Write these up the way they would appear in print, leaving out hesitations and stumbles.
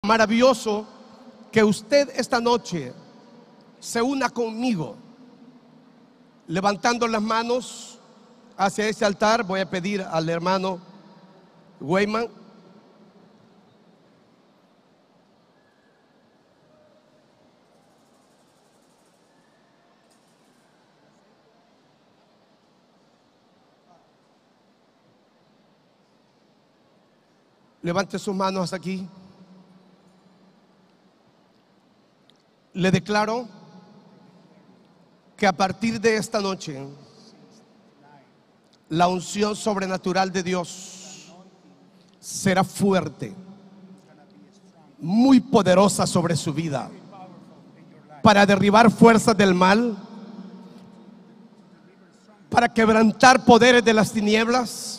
maravilloso que usted esta noche se una conmigo, levantando las manos hacia ese altar. Voy a pedir al hermano Weyman. Levante sus manos hasta aquí. Le declaro que a partir de esta noche la unción sobrenatural de Dios será fuerte, muy poderosa sobre su vida, para derribar fuerzas del mal, para quebrantar poderes de las tinieblas,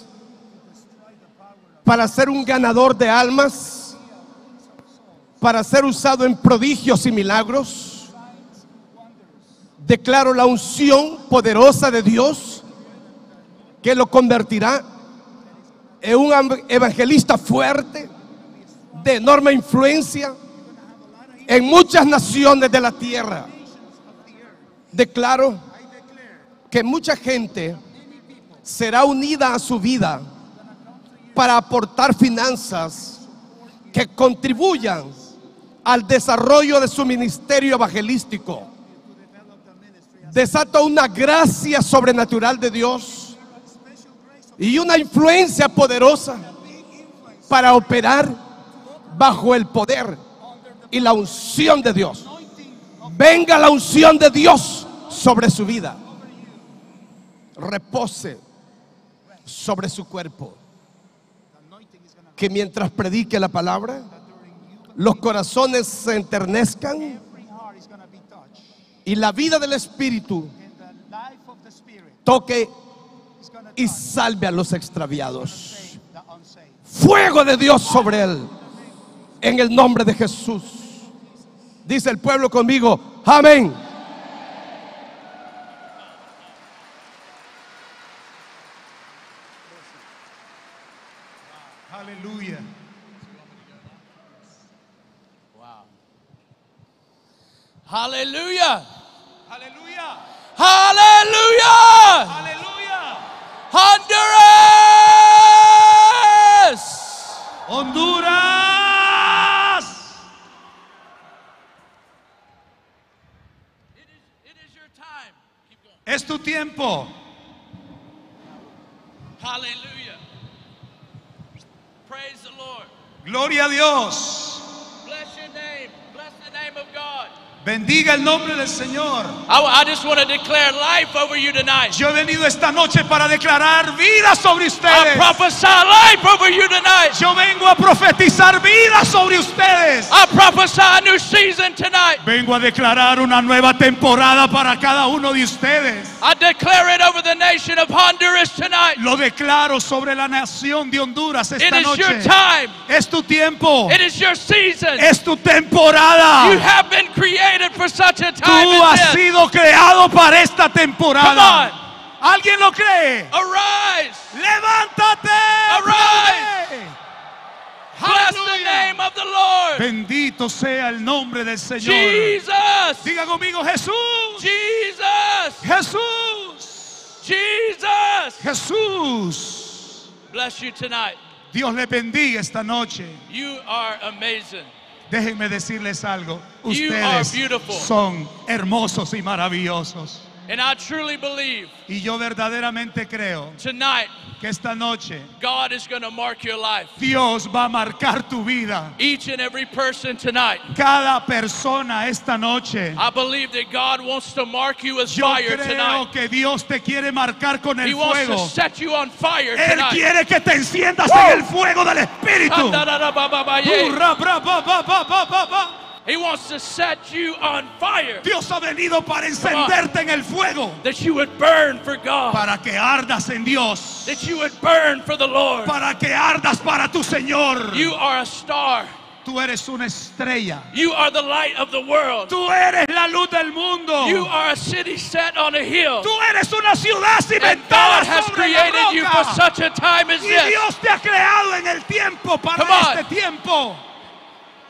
para ser un ganador de almas, para ser usado en prodigios y milagros. Declaro la unción poderosa de Dios que lo convertirá en un evangelista fuerte, de enorme influencia en muchas naciones de la tierra. Declaro que mucha gente será unida a su vida para aportar finanzas que contribuyan al desarrollo de su ministerio evangelístico. Desato una gracia sobrenatural de Dios y una influencia poderosa para operar bajo el poder y la unción de Dios. Venga la unción de Dios sobre su vida. Repose sobre su cuerpo. Que mientras predique la palabra, los corazones se enternezcan y la vida del Espíritu toque y salve a los extraviados. Fuego de Dios sobre él, en el nombre de Jesús. Dice el pueblo conmigo, amén. Aleluya. Wow. Hallelujah. Aleluya. Hallelujah. Aleluya. Honduras. Honduras. It is your time. Keep going. Es tu tiempo. Hallelujah. Praise the Lord. Gloria a Dios. Bless your name. Bless the name of God. Bendiga el nombre del Señor. I just want to declare life over you tonight. Yo he venido esta noche para declarar vida sobre I ustedes. prophesy life over you tonight. Yo vengo a profetizar vida sobre ustedes. I prophesy a new season tonight. Vengo a declarar una nueva temporada para cada uno de ustedes. I declare it over the nation of Honduras tonight. Lo declaro sobre la nación de Honduras It esta is your noche. time. Es tu tiempo. It is your season. Es tu temporada. You have been created for such a time Tú as has this. sido creado para esta Come temporada. on. ¿Alguien lo cree? Arise. Levántate. Arise. Bless the Aleluya. name of the Lord. Bendito sea el nombre del Señor. Jesus. Diga conmigo, Jesús. Jesus. Jesús. Jesus. Jesús. Bless you tonight. Dios le bendiga esta noche. You are amazing. Déjenme decirles algo. You are Ustedes beautiful. son hermosos y maravillosos. And I truly believe Y yo verdaderamente creo tonight que esta noche God is going to mark your life. Dios va a marcar tu vida. Each and every person tonight. Cada persona esta noche. I believe that God wants to mark you as Yo fire creo tonight. que Dios te quiere marcar con He el wants fuego. to set you on fire Él tonight. quiere que te enciendas en el fuego del Espíritu. Hurra, bra, ba, ba, ba, ba, ba, ba. He wants to set you on fire. Dios ha venido para encenderte en el fuego. That you would burn for God. Para que ardas en Dios. That you would burn for the Lord. Para que ardas para tu Señor. You are a star. Tú eres una estrella. You are the light of the world. Tú eres la luz del mundo. You are a city set on a hill. Tú eres una ciudad And cimentada God has sobre la created you for roca. such a time as Y this. Dios te ha creado en el tiempo para Come on. este tiempo.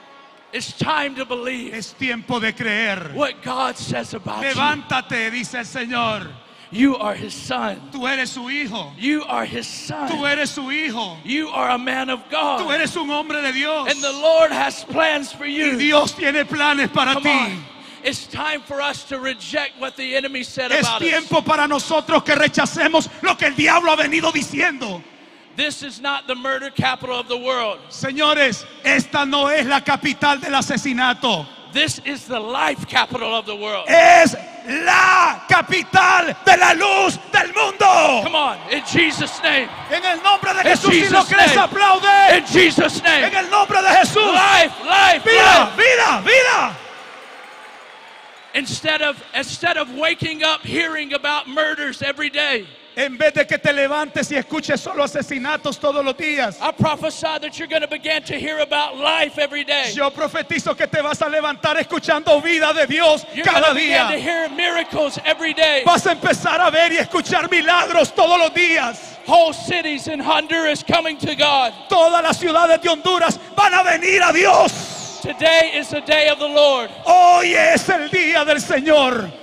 It's time to believe Es tiempo de creer. what God says about you. Levántate, dice el Señor. You are His son. Tú eres su hijo. You are His Tú son. eres su hijo. You are a man of Tú God. eres un hombre de Dios. And the Lord has plans for Y you. Dios tiene planes para Come ti. on. It's time for us to reject what the enemy said Es about us. tiempo para nosotros que rechacemos lo que el diablo ha venido diciendo. This is not the murder capital of the world. Señores, esta no es la capital del asesinato. This is the life capital of the world. Es la capital de la luz del mundo. Come on, in Jesus' name. En el nombre de In Jesús, si lo Jesus' crees, name. aplaude. In Jesus' name. En el nombre de Jesús. Life, life, Vida, life. vida, vida. Instead of waking up hearing about murders every day, En vez de que te levantes y escuches solo asesinatos todos los días, I prophesy that you're going to begin to hear about life every day. yo profetizo que te vas a levantar escuchando vida de Dios You're going cada to begin to día. hear miracles every day. Vas a empezar a ver y escuchar milagros todos los días. Whole cities in Honduras coming to God. Todas las ciudades de Honduras van a venir a Dios. Today is the day of the Lord. Hoy es el día del Señor.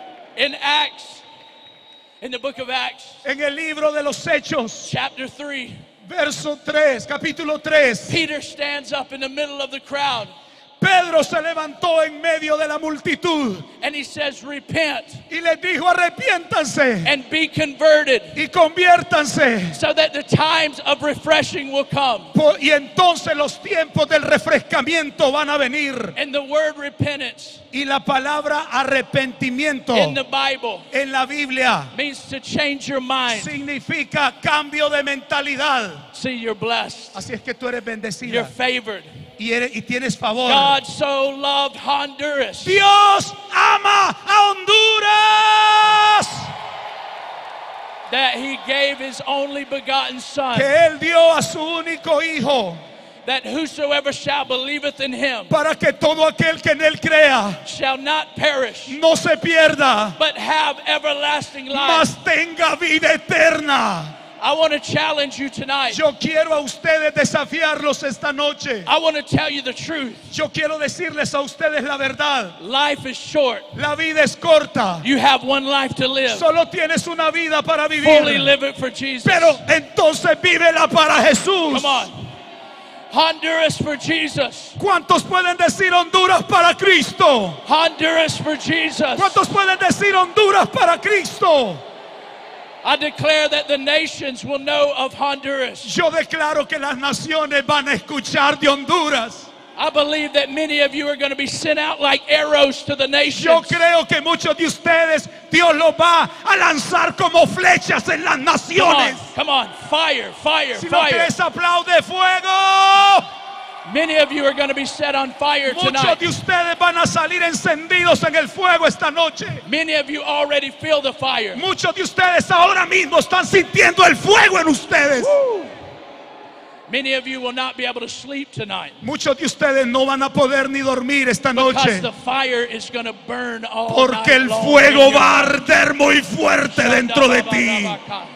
In the book of Acts, En el libro de los Hechos, chapter 3, verso 3, capítulo 3. Peter stands up in the middle of the crowd Pedro se levantó en medio de la multitud and he says, repent y les dijo: arrepiéntanse and be converted y conviértanse. so that the times of refreshing will come. Y entonces los tiempos del refrescamiento van a venir. And the word repentance Y la palabra arrepentimiento in the Bible en la Biblia means to change your mind. significa cambio de mentalidad. See, you're blessed. Así es que tú eres You're bendecida favored. y tienes favor. God so loved Honduras Dios ama a Honduras, that He gave His only begotten Son, que Él dio a su único hijo, that whosoever shall believeth in Him para que todo aquel que en Él crea shall not perish, no se pierda, but have everlasting life. mas tenga vida eterna. I want to challenge you tonight. Yo quiero a ustedes desafiarlos esta noche. I want to tell you the truth. Yo quiero decirles a ustedes la verdad. Life is short. La vida es corta. You have one life to live. Solo tienes una vida para Fully vivir. live it for Jesus. Pero entonces vívela para Jesús. Come on. Honduras for Jesus. ¿Cuántos pueden decir Honduras para Cristo? Honduras for Jesus. ¿Cuántos pueden decir Honduras para Cristo? I declare that the nations will know of Honduras. Yo declaro que las naciones van a escuchar de Honduras. I believe that many of you are going to be sent out like arrows to the Yo nations. creo que muchos de ustedes Dios los va a lanzar como flechas en las Come on, naciones. come on. Fire, fire, Si lo fire. crees, aplaude fuego. Many of you are going to be set on fire Muchos tonight. de ustedes van a salir encendidos en el fuego esta noche. Many of you already feel the fire. Muchos de ustedes ahora mismo están sintiendo el fuego en ustedes. Many of you will not be able to sleep tonight Muchos de ustedes no van a poder ni dormir esta because noche, the fire is going to burn all porque el night long fuego in your va a arder muy fuerte dentro de ti.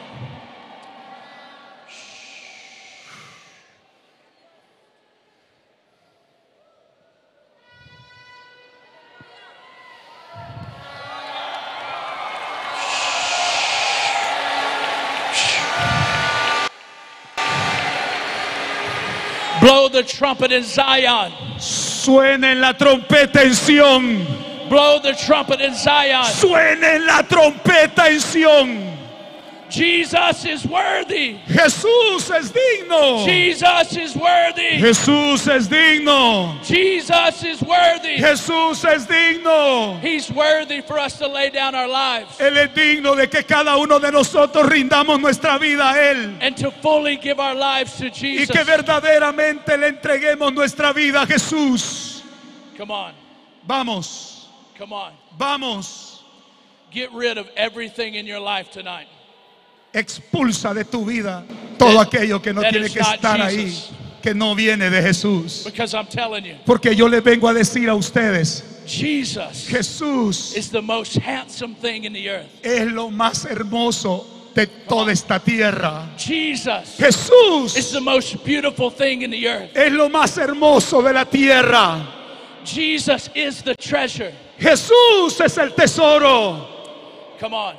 Blow the trumpet in Zion. Suene la trompeta en Sión. Blow the trumpet in Zion. Suene la trompeta en Sión. Jesus is worthy. Jesús es digno. Jesus is worthy. Jesús es digno. Jesus is worthy. Jesús es digno. He's worthy for us to lay down our lives Él es digno de que cada uno de nosotros rindamos nuestra vida a Él. and to fully give our lives to Y Jesus. que verdaderamente le entreguemos nuestra vida a Jesús. Come on, Vamos, come on. vamos. Get rid of everything in your life tonight. Expulsa de tu vida todo aquello que no that tiene is que not estar ahí, Jesus. que no viene de Jesús. Because I'm telling you, Porque yo les vengo a decir a ustedes, Jesus Jesús is the most handsome thing in the earth. es lo más hermoso de toda esta tierra. Jesus is Jesús the most beautiful thing in the earth. es lo más hermoso de la tierra. Jesus is the treasure. Jesús es el tesoro. Come on.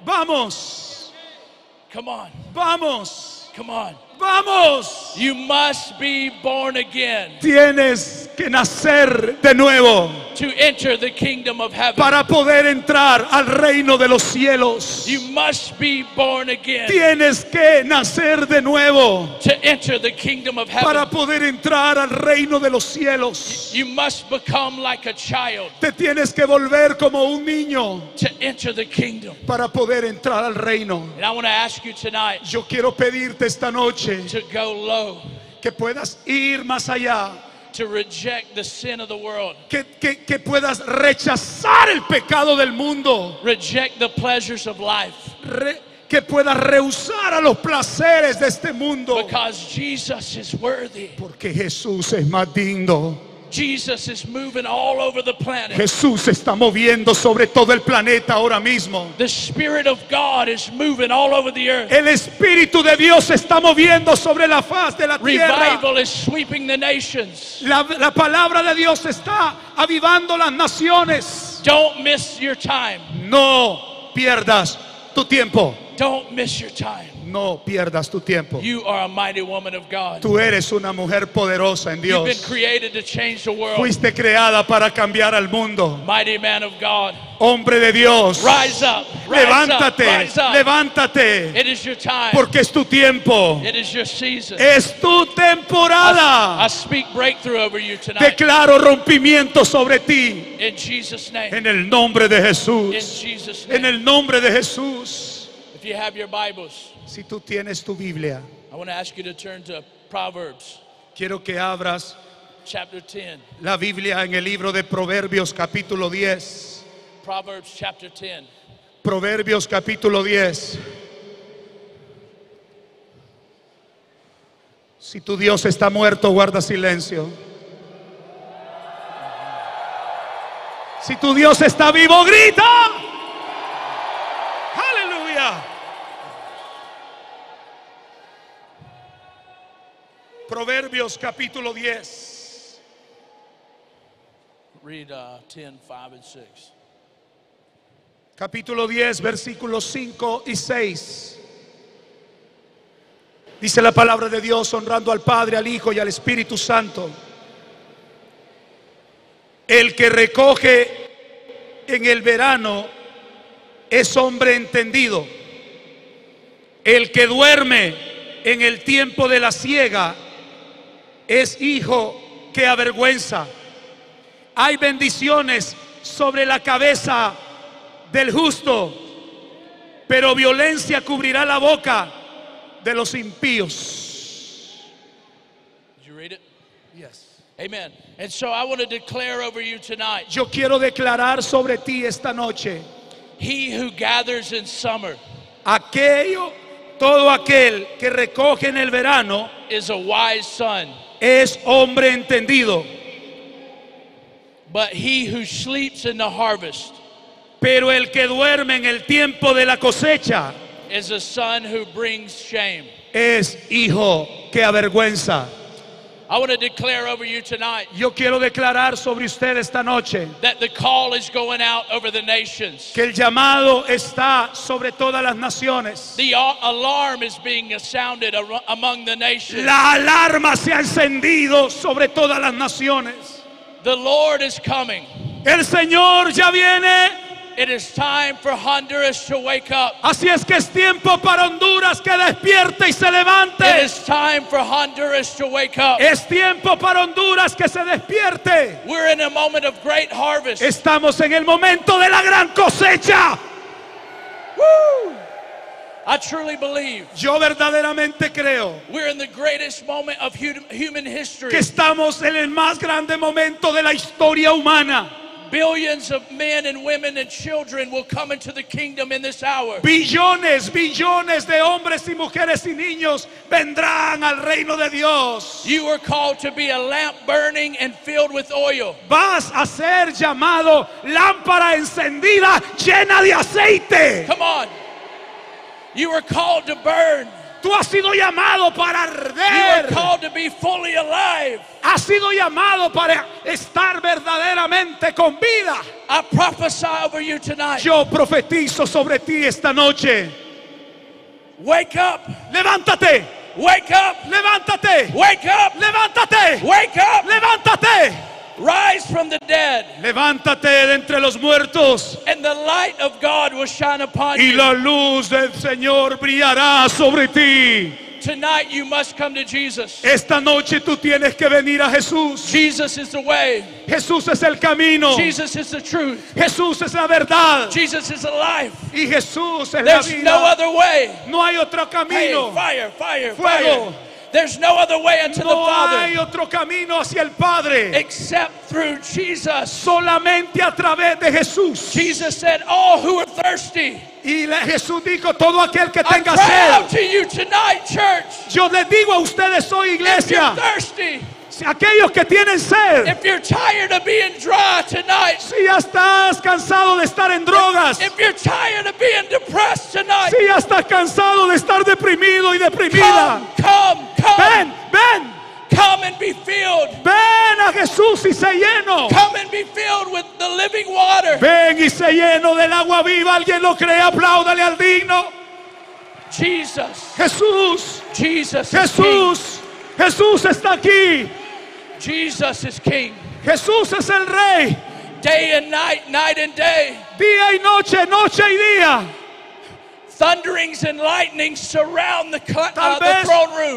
Vamos, Come on. vamos, Come on. vamos. You must be born again Tienes que nacer de nuevo to enter the kingdom of heaven. para poder entrar al reino de los cielos. You must be born again Tienes que nacer de nuevo to enter the kingdom of para heaven. poder entrar al reino de los cielos. You must become like a child Te tienes que volver como un niño to enter the kingdom. para poder entrar al reino. And I want to ask you tonight Yo quiero pedirte esta noche to go low, que puedas ir más allá, to reject the sin of the world, que puedas rechazar el pecado del mundo, reject the pleasures of life, que puedas rehusar a los placeres de este mundo, because Jesus is worthy. porque Jesús es más digno. Jesus is moving all over the planet. Jesús se está moviendo sobre todo el planeta ahora mismo. The Spirit of God is moving all over the earth. El Espíritu de Dios se está moviendo sobre la faz de la tierra. Revival is sweeping the nations. La palabra de Dios está avivando las naciones. Don't miss your time. No pierdas tu tiempo. Don't miss your time. No pierdas tu tiempo. You are a mighty woman of God. Tú eres una mujer poderosa en You've been Dios. created to change the world. Fuiste creada para cambiar al mundo. Mighty man of God. Hombre de Dios. Rise up. Rise Levántate. up. Rise up. Levántate. It is your time. Porque es tu tiempo. It is your season. Es tu temporada. I speak breakthrough over you tonight. Declaro rompimiento sobre ti. In Jesus' name. En el nombre de In Jesús. Jesus' En name. el nombre de Jesús. If you have your Bibles, Si tú tienes tu Biblia, I want to ask you to turn to Proverbs quiero que abras chapter 10. la Biblia en el libro de Proverbios capítulo 10. Proverbs chapter 10. Proverbios capítulo 10. Si tu Dios está muerto, guarda silencio. Si tu Dios está vivo, grita. Aleluya. Proverbios capítulo 10. Read 10, 5, and 6. Capítulo 10, versículos 5 y 6. Dice la palabra de Dios, honrando al Padre, al Hijo y al Espíritu Santo. El que recoge en el verano es hombre entendido. El que duerme en el tiempo de la siega es hijo que avergüenza. Hay bendiciones sobre la cabeza del justo, pero violencia cubrirá la boca de los impíos. Did you read it? Yes. Amen. And so I want to declare over you tonight, Yo quiero declarar sobre ti esta noche, he who gathers in summer todo aquel que recoge en el verano is a wise son, es hombre entendido, but he who sleeps in the harvest pero el que duerme en el tiempo de la cosecha is a son who brings shame. es hijo que avergüenza. I want to declare over you tonight Yo quiero declarar sobre usted esta noche that the call is going out over the nations. que el llamado está sobre todas las naciones. The alarm is being sounded among the nations. La alarma se ha encendido sobre todas las naciones. The Lord is coming. El Señor ya viene. It is time for Honduras to wake up. Así es que es tiempo para Honduras que despierte y se It levante. is time for Honduras to wake up. Es tiempo para Honduras que se despierte. We're in a moment of great harvest. Estamos en el momento de la gran cosecha. Woo! I truly believe Yo verdaderamente creo we're in the greatest moment of human history. que estamos en el más grande momento de la historia humana. Billions of men and women and children will come into the kingdom in this hour. Billones de hombres y mujeres y niños vendrán al reino de Dios. You are called to be a lamp burning and filled with oil. Vas a ser llamado lámpara encendida llena de aceite. Come on. You are called to burn. Tú has sido llamado para You are arder. called to be fully alive. Has sido llamado para estar verdaderamente con vida. I prophesy over you tonight. Yo profetizo sobre ti esta noche. Wake up. Levántate, Wake up. levántate, Wake up. levántate, Wake up. levántate. Rise from the dead. Levántate de entre los muertos And the light of God will shine upon y you. la luz del Señor brillará sobre ti. Tonight you must come to Jesus. Esta noche tú tienes que venir a Jesús. Jesus is the way. Jesús es el camino. Jesus is the truth. Jesús es la verdad. Jesus is the life. Y Jesús es la There's vida. no other way. No hay otro Hey, camino. fire, fire, Fuego. fire. There's no other way unto the No hay Father otro camino hacia el Padre. except through Jesus. Solamente a través de Jesús. Jesus said, all who are thirsty, Y Jesús dijo, todo aquel que I tenga cry out sed. to you tonight, church. Yo les digo a ustedes hoy, If you're iglesia, thirsty, aquellos que tienen sed, if you're tired of being dry tonight, si ya estás cansado de estar en drogas, if you're tired of being depressed tonight, si ya estás cansado de estar deprimido y deprimida, come, ven, ven, come and be filled. ven a Jesús y sé lleno. Come and be filled with the living water. Ven y sé lleno del agua viva. Alguien lo cree, apláudale al digno. Jesus, Jesús, Jesus is King. Jesús, Jesús está aquí. Jesus is King. Jesús es el Rey. Day and night, night and day. Día y noche, noche y día. Thunderings and lightnings surround the Tal vez- throne room.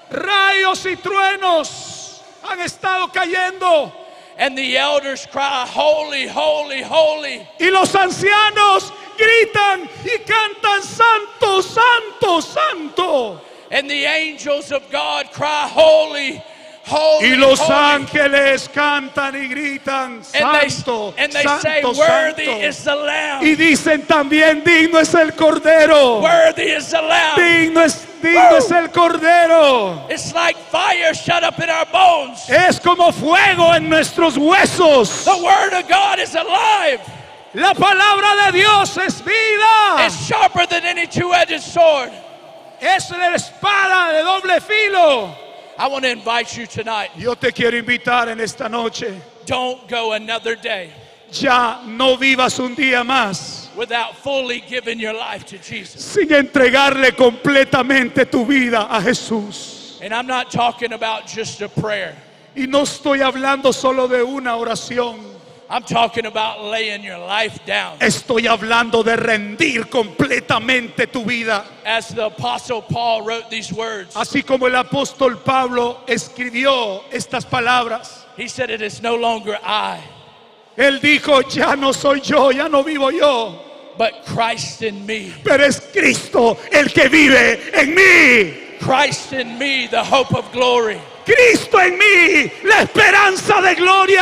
Rayos y truenos han estado cayendo. And the elders cry, holy, holy, holy. Y los ancianos gritan y cantan, santo, santo, santo. And the angels of God cry, holy, holy, Y los holy. ángeles cantan y gritan, santo, And they say, santo, worthy santo. is the Lamb. Y dicen también, digno es el Cordero. Worthy is the Lamb. Digno es el Cordero. It's like fire shut up in our bones. Es como fuego en nuestros huesos. The word of God is alive. La palabra de Dios es vida. It's sharper than any two-edged sword. Es la espada de doble filo. I want to invite you tonight. Yo te quiero invitar en esta noche. Don't go another day Ya no vivas un día más without fully giving your life to Jesus. sin entregarle completamente tu vida a Jesús. And I'm not talking about just a prayer. Y no estoy hablando solo de una oración. I'm talking about laying your life down. Estoy hablando de rendir completamente tu vida. As the Apostle Paul wrote these words, Así como el apóstol Pablo escribió estas palabras. he said, it is no longer I, Él dijo, ya no soy yo, ya no vivo yo, but Christ in me. pero es Cristo el que vive en mí. Christ in me, the hope of glory. Cristo en mí, la esperanza de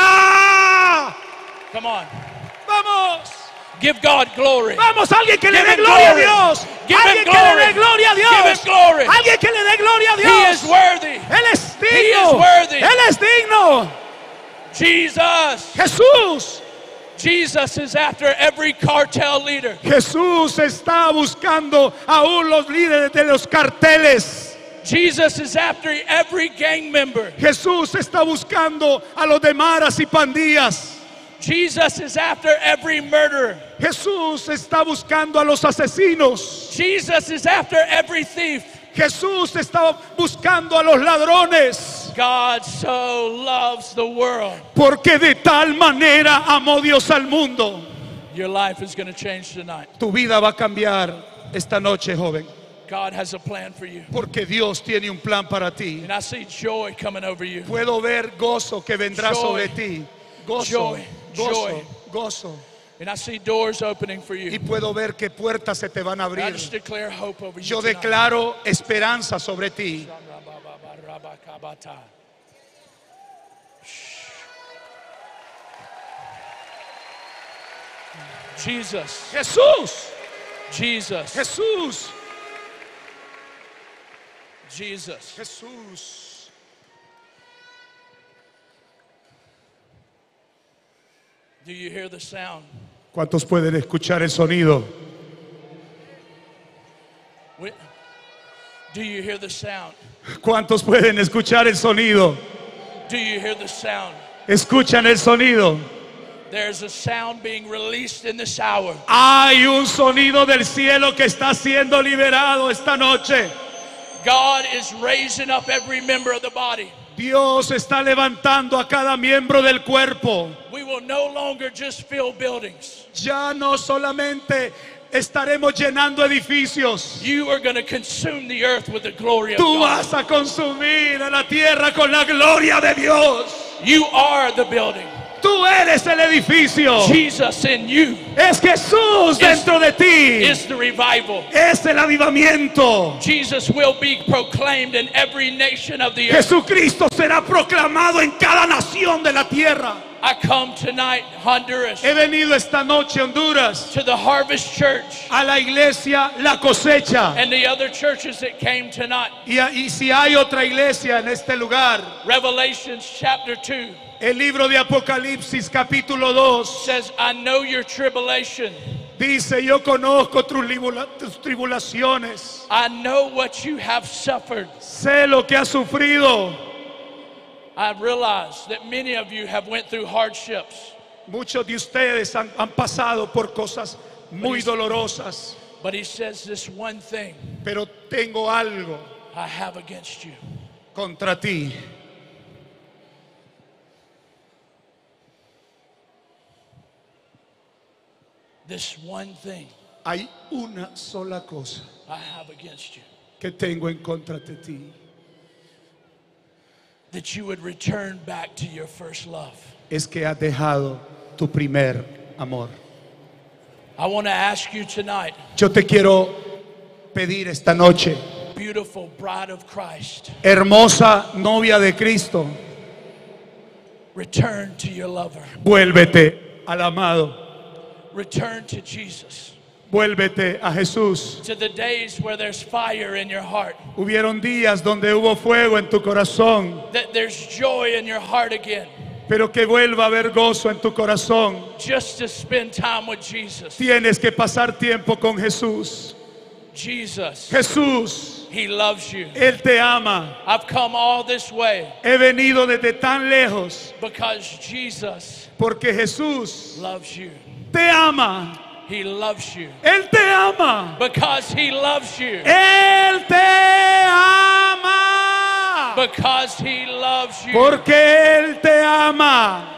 gloria. Come on. Vamos, Give God glory. vamos, alguien que le Give dé him gloria a glory. Dios. Give Alguien him que le glory. dé gloria a Give Dios. him glory. Alguien que le dé gloria a He is Dios. worthy. Él es He is digno. worthy. Él es digno. Jesus. Jesús. Jesus is after every cartel leader. Jesús está buscando aún los líderes de los carteles. Jesus is after every gang member. Jesús está buscando a los de maras y pandillas. Jesus is after every murderer. Jesús está buscando a los asesinos. Jesus is after every thief. Jesús está buscando a los ladrones. God so loves the world. Porque de tal manera amó Dios al mundo. Your life is going to change tonight. Tu vida va a cambiar esta noche, joven. God has a plan for you. Porque Dios tiene un plan para ti. And I see joy coming over you. Puedo ver gozo que vendrá Joy. sobre ti. Gozo, Joy. gozo, Joy. gozo. And I see doors opening for Y you. puedo ver que puertas se te van a I abrir. just declare hope over you Yo tonight. declaro esperanza sobre ti. Jesus, Jesús, Jesus, Jesús, Jesus. Jesús. Do you hear the sound? ¿Cuántos pueden escuchar el sonido? Do you hear the sound? ¿Cuántos pueden escuchar el sonido? Do you hear the sound? ¿Escuchan el sonido? There's a sound being released in this hour. Hay un sonido del cielo que está siendo liberado esta noche. God is raising up every member of the body. Dios está levantando a cada miembro del cuerpo. We will no longer just fill buildings. Ya no solamente estaremos llenando edificios. You are going to consume the earth with the glory of Tú God. vas a consumir a la tierra con la gloria de Dios. You are the building. Tú eres el edificio. Jesus in you Es Jesús dentro de ti. is the revival. Es el avivamiento. Jesus will be proclaimed in every nation of the earth. Jesucristo será proclamado en cada nación de la tierra. I come tonight, Honduras, He venido esta noche a Honduras, to the Harvest Church a la iglesia La Cosecha. and the other churches that came tonight. Y si hay otra iglesia en este lugar, Revelations chapter 2 el libro de Apocalipsis capítulo 2 says, I know your tribulation. dice: yo conozco tus tribulaciones, I know what you have suffered. sé lo que has sufrido. I realize that many of you have went through hardships, Muchos de ustedes han pasado por cosas muy dolorosas, but he says this one thing pero tengo algo I have against you. contra ti. This one thing Hay una sola cosa I have against you. que tengo en contra de ti. That you would return back to your first love. Es que has dejado tu primer amor. I want to ask you tonight, Yo te quiero pedir esta noche, beautiful bride of Christ, hermosa novia de Cristo, return to your lover. vuélvete al amado, Return to Jesus. vuélvete a Jesús. To the days where there's fire in your heart. Hubieron días donde hubo fuego en tu corazón, That there's joy in your heart again. pero que vuelva a haber gozo en tu corazón. Just to spend time with Jesus. Tienes que pasar tiempo con Jesús. Jesus, Jesús, He loves you. Él te ama. I've come all this way He venido desde tan lejos because Jesus porque Jesús loves you. te ama. He loves you Él te ama. because He loves you. Él te ama. Because He loves you. Porque Él te ama.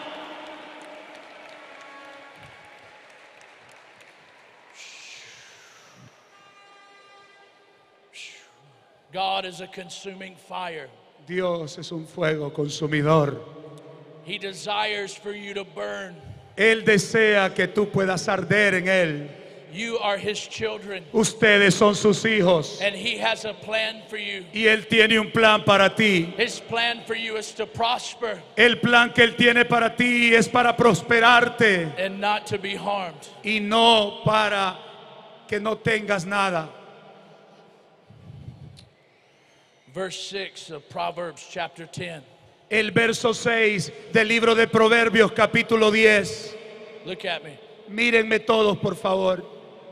God is a consuming fire. Dios es un fuego consumidor. He desires for you to burn. Él desea que tú puedas arder en Él. You are His children, Ustedes son sus hijos. and He has a plan for you. Y Él tiene un plan para ti. His plan for you is to prosper El plan que Él tiene para ti es para prosperarte and not to be harmed. y no para que no tengas nada. Verse 6 of Proverbs chapter 10. El verso 6 del libro de Proverbios capítulo 10. Look at me. Mírenme todos, por favor.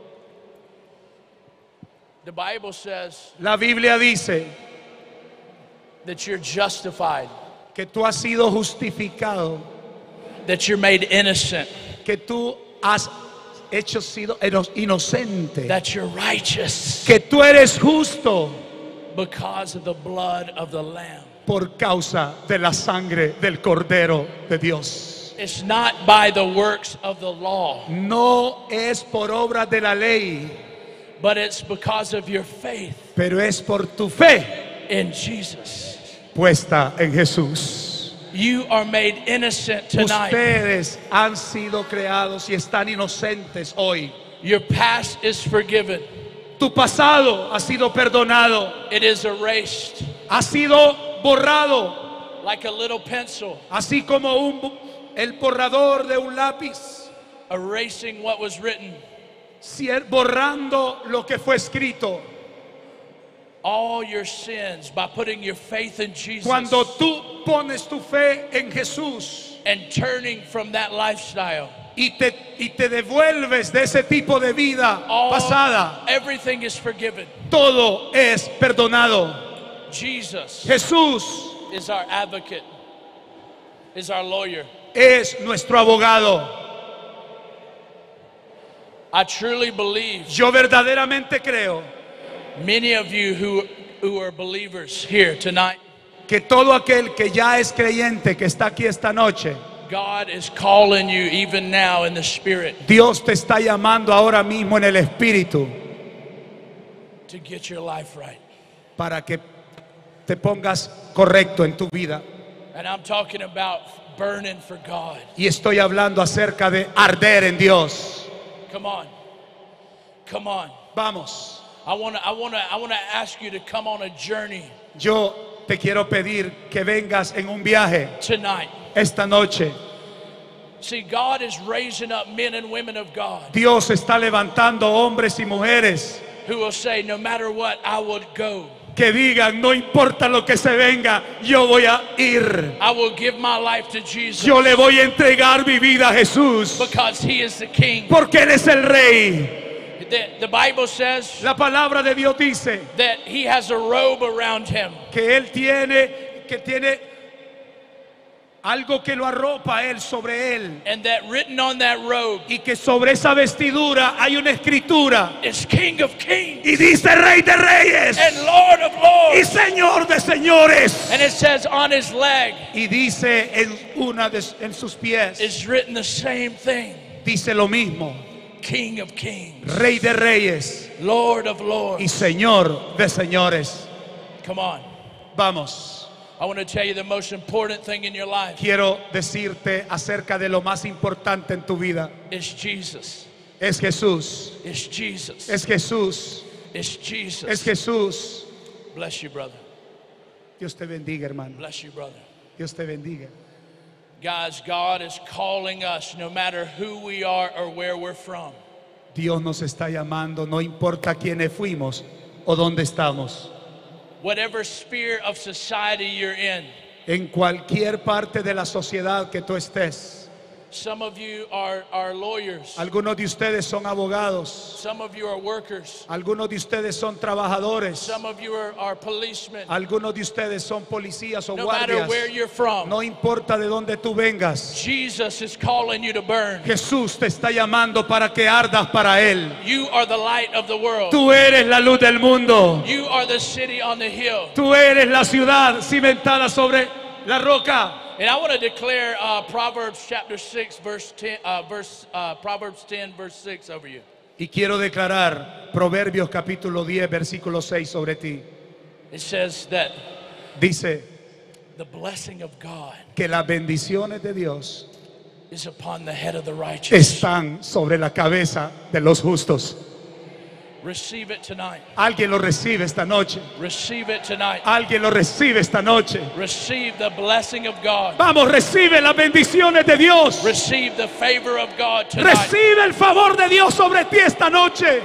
The Bible says La Biblia dice that you're justified, que tú has sido justificado, that you're made innocent, que tú has hecho sido inocente, that you're righteous que tú eres justo because of the blood of the Lamb. por causa de la sangre del Cordero de Dios. It's not by the works of the law, No es por obra de la ley, but it's because of your faith pero es por tu fe in Jesus. puesta en Jesús. You are made innocent tonight. Ustedes han sido creados y están inocentes hoy. Your past is forgiven. Tu pasado ha sido perdonado, It is erased ha sido borrado, like a little pencil, así como el borrador de un lápiz, erasing what was written. borrando lo que fue escrito. All your sins by putting your faith in Jesus Cuando tú pones tu fe en Jesús and turning from that lifestyle y te devuelves de ese tipo de vida pasada, everything is forgiven. todo es perdonado. Jesus Jesús is our advocate, is our lawyer. es nuestro abogado. I truly believe Yo verdaderamente creo many of you who are believers here tonight, que todo aquel que ya es creyente, que está aquí esta noche, God is calling you even now in the spirit Dios te está llamando ahora mismo en el Espíritu to get your life right. para que te pongas correcto en tu vida. And I'm talking about burning for God. Y estoy hablando acerca de arder en Dios. Come on. Come on. Vamos, I want to ask you to come on a journey yo te quiero pedir que vengas en un viaje tonight. esta noche. See, God is raising up men and women of God Dios está levantando hombres y mujeres who will say, no matter what, I would go. que digan, no importa lo que se venga, yo voy a ir. I will give my life to Jesus Yo le voy a entregar mi vida a Jesús, because He is the King. porque Él es el Rey. The Bible says La palabra de Dios dice that He has a robe around Him. que Él tiene algo que lo arropa a Él sobre Él. And that written on that robe Y que sobre esa vestidura hay una escritura. is King of Kings Y dice Rey de Reyes and Lord of y Lords. Señor de señores. And it says on His leg Y dice en sus pies, is written the same thing. dice lo mismo. King of Kings, Rey de Reyes Lord of y Lords. Señor de señores. Come on. Vamos. I want to tell you the most important thing in your life Quiero decirte acerca de lo más importante en tu vida. is Jesus. Es Jesús. It's Jesus. Es Jesús. It's Jesus. Es Jesús. Bless you, brother. Dios te bendiga, hermano. Bless you, brother. Dios te bendiga. Guys, God is calling us no matter who we are or where we're from. Dios nos está llamando, no importa quiénes fuimos o dónde estamos. Whatever sphere of society you're in, En cualquier parte de la sociedad que tú estés. some of you are lawyers, Algunos de ustedes son abogados. some of you are workers, Algunos de ustedes son trabajadores. some of you are policemen. Algunos de ustedes son policías o No matter guardias. where you're from, No importa de dónde tú vengas. Jesus is calling you to burn. Jesús te está llamando para que ardas para Él. You are the light of the world. Tú eres la luz del mundo. You are the city on the hill. Tú eres la ciudad cimentada sobre la roca. And I want to declare Proverbs chapter 6 verse 10 Proverbs 10 verse 6 over you. Y quiero declarar Proverbios capítulo 10 versículo 6 sobre ti. It says that Dice the blessing of God que las bendiciones de Dios is upon the head of the righteous. están sobre la cabeza de los justos. Receive it tonight. Alguien lo recibe esta noche. Receive it tonight. Alguien lo recibe esta noche. Receive the blessing of God. Vamos, recibe las bendiciones de Dios. Receive the favor of God tonight. Recibe el favor de Dios sobre ti esta noche.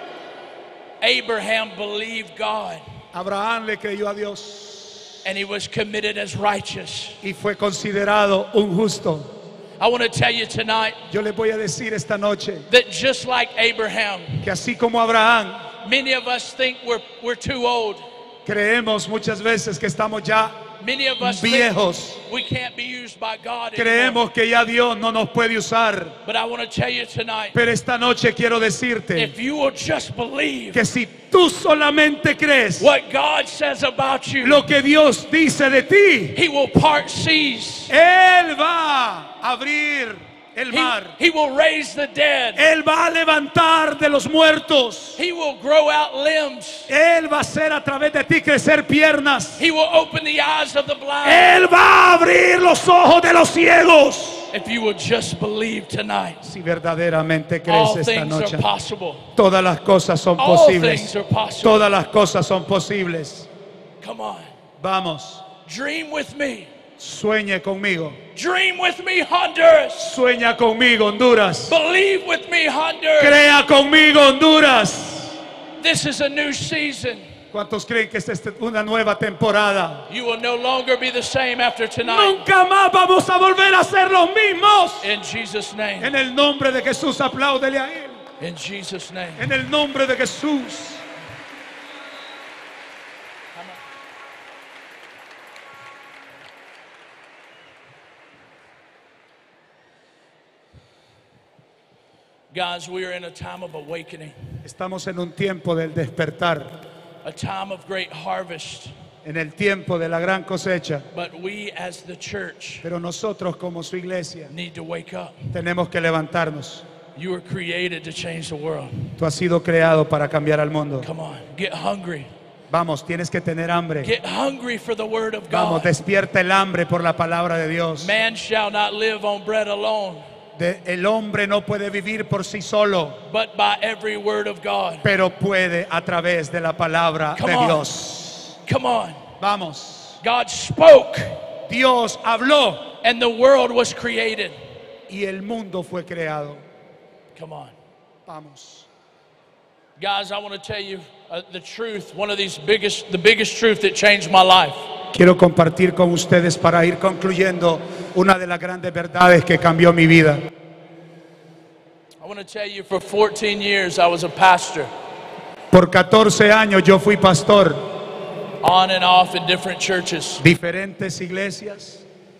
Abraham believed God Abraham le creyó a Dios and he was committed as righteous. y fue considerado un justo. I want to tell you tonight Yo les voy a decir esta noche that just like Abraham, que así como Abraham, many of us think we're too old. creemos muchas veces que estamos ya Many of us think viejos. we can't be used by God anymore. Creemos que ya Dios no nos puede usar. But I want to tell you tonight, Pero esta noche quiero decirte if you will just believe que si tú solamente crees what God says about you, lo que Dios dice de ti, He will part seas. Él va a abrir el mar. He will raise the dead. Él va a levantar de los muertos. He will grow out limbs. Él va a hacer a través de ti crecer piernas. He will open the eyes of the blind. Él va a abrir los ojos de los ciegos. If you will just believe tonight, Si verdaderamente crees all esta things noche, are possible. todas las cosas son All posibles. things are possible. Todas las cosas son posibles. Come on. Vamos, Dream with me. sueñe conmigo. Dream with me, Honduras. Sueña conmigo, Honduras. Believe with me, Honduras. Crea conmigo, Honduras. This is a new season. ¿Cuántos creen que esta es una nueva temporada? You will no longer be the same after tonight. Nunca más vamos a volver a ser los mismos. In Jesus' name. En el nombre de Jesús, apláudele a Él. In Jesus' name. En el nombre de Jesús. Guys, we are in a time of awakening, Estamos en un tiempo del despertar, a time of great harvest. en el tiempo de la gran cosecha. But we as the church Pero nosotros como su iglesia need to wake up. tenemos que levantarnos. You were created to change the world. Tú has sido creado para cambiar al mundo. Come on, get hungry. Vamos, tienes que tener hambre. Get hungry for the word of Vamos, God. despierta el hambre por la palabra de Dios. Man shall not live on bread alone, El hombre no puede vivir por sí solo, but by every word of God. pero puede a través de la palabra Come de on. Dios. Come on. Vamos, God spoke Dios habló and the world was created. y el mundo fue creado. Come on. Vamos. Guys, I want to tell you the truth, one of these the biggest truth that changed my life. Quiero compartir con ustedes para ir concluyendo una de las grandes verdades que cambió mi vida. I want to tell you for 14 years I was a pastor, Por 14 años yo fui pastor, on and off in different churches, diferentes iglesias,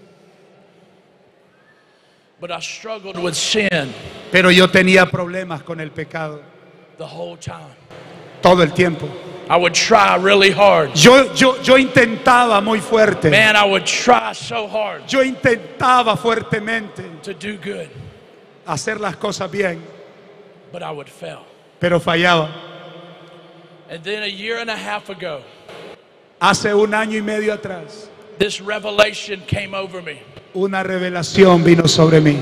but I struggled with sin pero yo tenía problemas con el pecado the whole time. todo el tiempo. I would try really hard. Yo intentaba muy fuerte. Man, I would try so hard Yo intentaba fuertemente to do good, hacer las cosas bien, but I would fail. pero fallaba. And then a year and a half ago, Hace un año y medio atrás, this revelation came over me. una revelación vino sobre mí.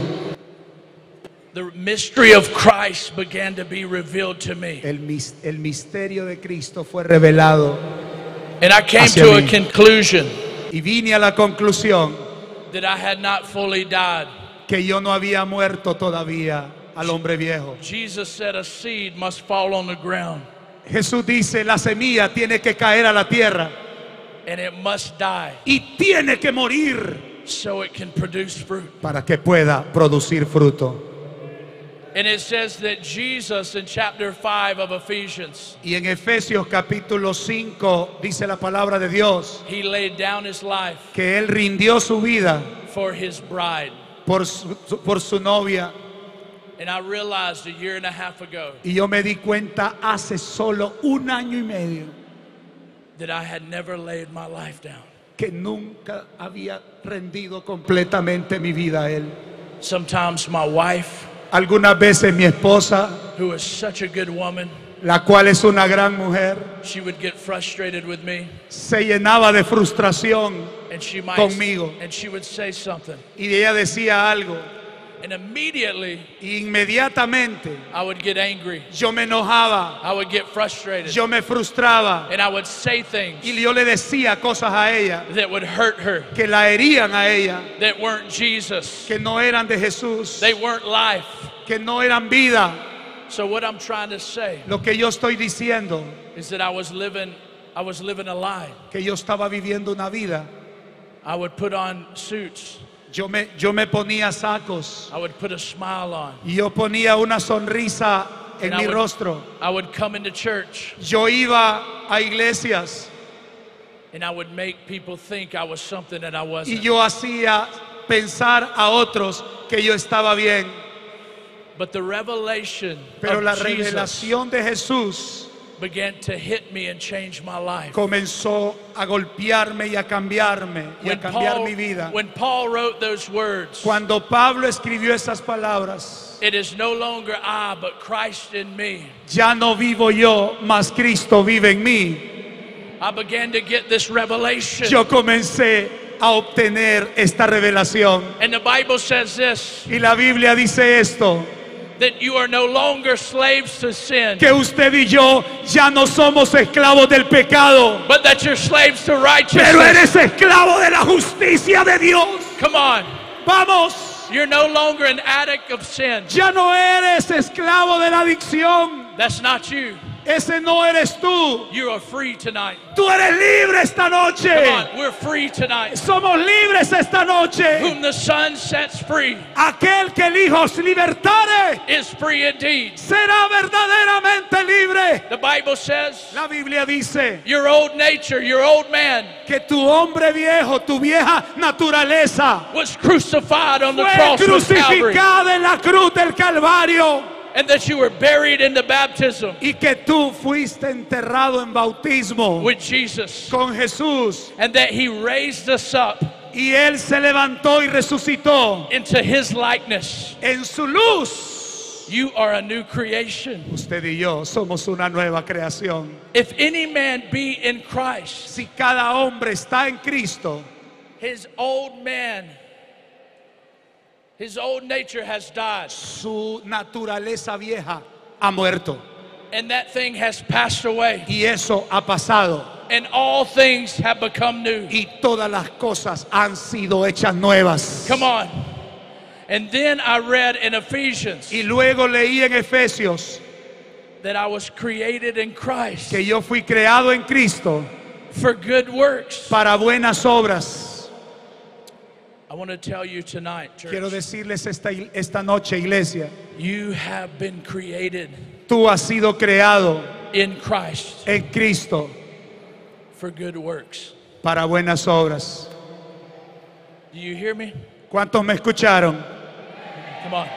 The mystery of Christ began to be revealed to me. El misterio de Cristo fue revelado And I came hacia to a mí. conclusion Y vine a la conclusión that I had not fully died. que yo no había muerto todavía al hombre viejo. Jesus said a seed must fall on the ground Jesús dice, la semilla tiene que caer a la tierra and it must die y tiene que morir so it can produce fruit. para que pueda producir fruto. And it says that Jesus in chapter 5 of Ephesians, Y en Efesios capítulo 5 dice la palabra de Dios he laid down his life que Él rindió su vida for his bride. por su novia. And I realized a year and a half ago Y yo me di cuenta hace solo un año y medio that I had never laid my life down. que nunca había rendido completamente mi vida a Él. Sometimes my wife, Algunas veces mi esposa, who is such a good woman, la cual es una gran mujer, she would get frustrated with me se llenaba de frustración and she might conmigo. and she would say something Y ella decía algo and immediately y inmediatamente I would get angry. yo me enojaba, I would get frustrated yo me frustraba and I would say things y yo le decía cosas a ella that would hurt her, que la herían a ella, that weren't Jesus. que no eran de Jesús, They weren't life. que no eran vida. So what I'm trying to say Lo que yo estoy diciendo, is that I was living a lie. que yo estaba viviendo una vida. I would put on suits. Yo me ponía sacos I would put a smile on. y yo ponía una sonrisa en And mi I would- rostro. I would come into church Yo iba a iglesias and I would make people think I was something that I y wasn't. yo hacía pensar a otros que yo estaba bien. But the revelation Pero la of Jesus revelación de Jesús began to hit me and change my life. comenzó a golpearme y a cambiarme y a cambiar mi vida. When Paul wrote those words, Cuando Pablo escribió esas palabras, it is no longer I, but Christ in me. ya no vivo yo, mas Cristo vive en mí. I began to get this revelation. Yo comencé a obtener esta revelación. And the Bible says this, Y la Biblia dice esto, that you are no longer slaves to sin, que usted y yo ya no somos esclavos del pecado, but that you're slaves to pero righteousness. eres esclavo de la justicia de Dios. Come on. Vamos, You're no longer an addict of sin. ya no eres esclavo de la adicción. That's not you. Ese no eres tú. You are free tonight. Tú eres libre esta noche. Come on, we're free tonight. Somos libres esta noche. Whom the Son sets free Aquel que el Hijo os libertare is free indeed. será verdaderamente libre. The Bible says La Biblia dice your old nature, your old man que tu hombre viejo, tu vieja naturaleza was crucified on the fue cross of Calvary, crucificada en la cruz del Calvario and that you were buried in the baptism y que tú fuiste enterrado en bautismo with Jesus, con Jesús and that He raised us up y Él se levantó y resucitó into His likeness. en su luz. You are a new creation. Usted y yo somos una nueva creación. If any man be in Christ, Si cada hombre está en Cristo, his old man, his old nature has died, su naturaleza vieja ha muerto and that thing has passed away, y eso ha pasado and all things have become new. y todas las cosas han sido hechas nuevas. Come on. And then I read in Ephesians Y luego leí en Efesios that I was created in Christ que yo fui creado en Cristo for good works. para buenas obras. I want to tell you tonight, church, Quiero decirles esta noche, iglesia, you have been created tú has sido creado in Christ en Cristo for good works. para buenas obras. Do you hear me? ¿Cuántos me escucharon? Come on.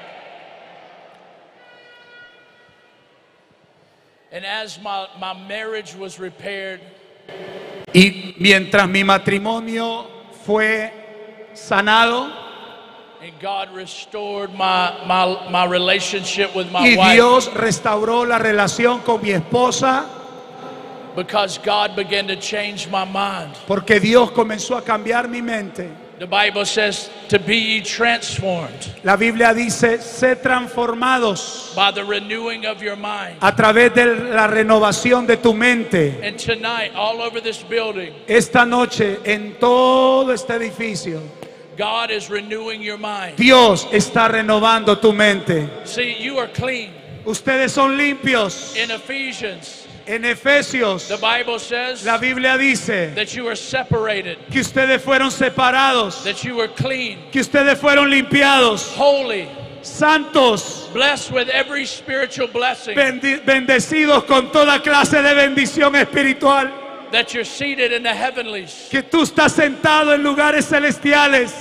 And as my marriage was repaired, Y mientras mi matrimonio fue sanado and God restored my relationship with my y wife, Dios restauró la relación con mi esposa, because God began to change my mind. porque Dios comenzó a cambiar mi mente. The Bible says to be ye transformed La Biblia dice, sé transformados by the renewing of your mind. a través de la renovación de tu mente. And tonight, all over this building, Esta noche, en todo este edificio, God is renewing your mind. Dios está renovando tu mente. See, you are clean. Ustedes son limpios. In Ephesians, En Efesios, the Bible says la Biblia dice that you are separated, que ustedes fueron separados, that you are clean, que ustedes fueron limpiados, holy, santos, blessed with every spiritual blessing, bendecidos con toda clase de bendición espiritual, that you're seated in the heavenlies. que tú estás sentado en lugares celestiales.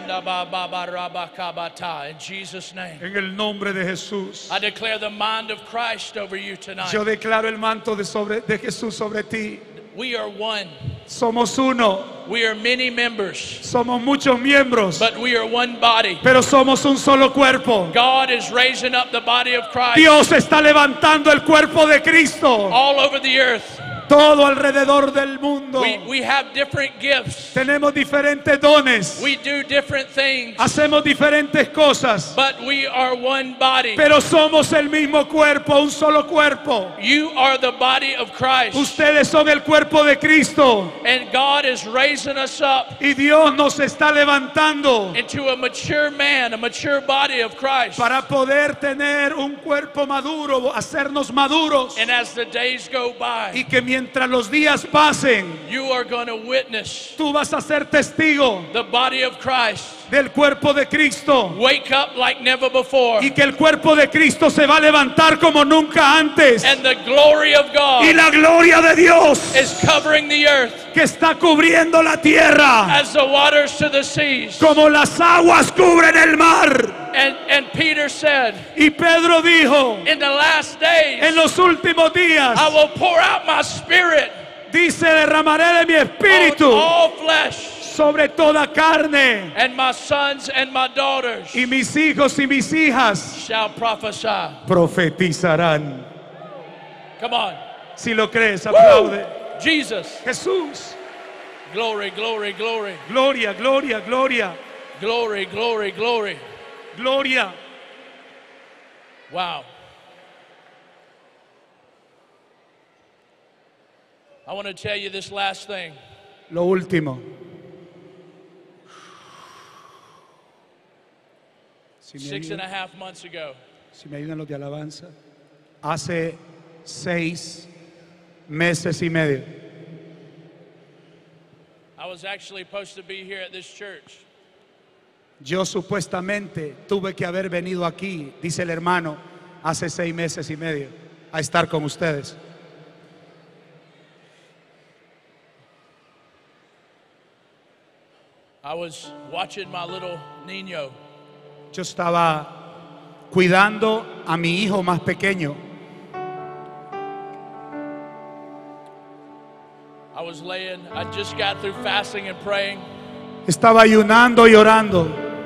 In Jesus' name, En el nombre de Jesús, I declare the mind of Christ over you tonight. yo declaro el manto de Jesús sobre ti. We are one. Somos uno, We are many members, somos muchos miembros, but we are one body. pero somos un solo cuerpo. God is raising up the body of Christ Dios está levantando el cuerpo de Cristo all over the earth. todo alrededor del mundo. We have different gifts. Tenemos diferentes dones, We do different things, hacemos diferentes cosas, but we are one body. pero somos el mismo cuerpo, un solo cuerpo. You are the body of Christ, Ustedes son el cuerpo de Cristo and God is raising us up y Dios nos está levantando into a mature man, a mature body of Christ. para poder tener un cuerpo maduro, hacernos maduros, And as the days go by, y que mientras los días pasen, you are going to witness tú vas a ser testigo the body of Christ del cuerpo de Cristo wake up like never before, y que el cuerpo de Cristo se va a levantar como nunca antes, and the glory of y God la gloria de Dios is covering the earth que está cubriendo la tierra as the waters to the seas. como las aguas cubren el mar. And Peter said, Y Pedro dijo, in the last days, en los últimos días, I will pour out my spirit dice, derramaré de mi on espíritu all flesh, sobre toda carne, and my sons and my daughters y mis hijos y mis hijas shall prophesy. profetizarán. Come on. Si lo crees, aplaude. Jesus. Jesús, Glory, glory, glory. gloria, gloria, gloria, Glory, glory, glory. gloria. Wow. I want to tell you this last thing. Lo último. Si me 6.5 months ago, ayudan los de alabanza. Hace 6 meses y medio. I was actually supposed to be here at this church. Yo supuestamente tuve que haber venido aquí, dice el hermano, hace 6 meses y medio, a estar con ustedes. I was watching my little niño. Yo estaba cuidando a mi hijo más pequeño. I just got through fasting and praying. Estaba ayunando y orando.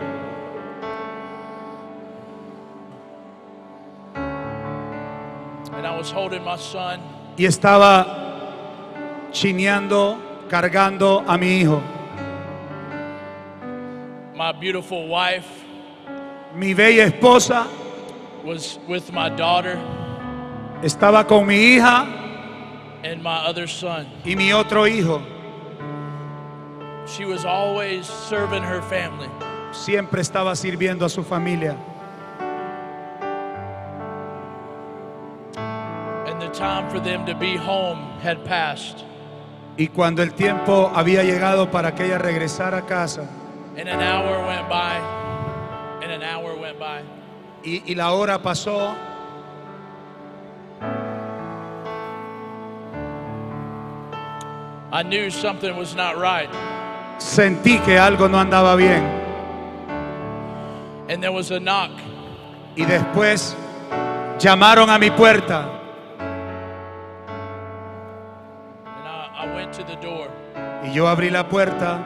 And I was holding my son. Y estaba chineando, cargando a mi hijo. My beautiful wife Mi bella esposa was with my daughter estaba con mi hija and my other son. y mi otro hijo. She was always serving her family. Siempre estaba sirviendo a su familia. And the time for them to be home had passed. Y cuando el tiempo había llegado para que ella regresara a casa, And an hour went by. And an hour went by. y la hora pasó, I knew something was not right. sentí que algo no andaba bien. And there was a knock. Y después llamaron a mi puerta. And I went to the door. Y yo abrí la puerta.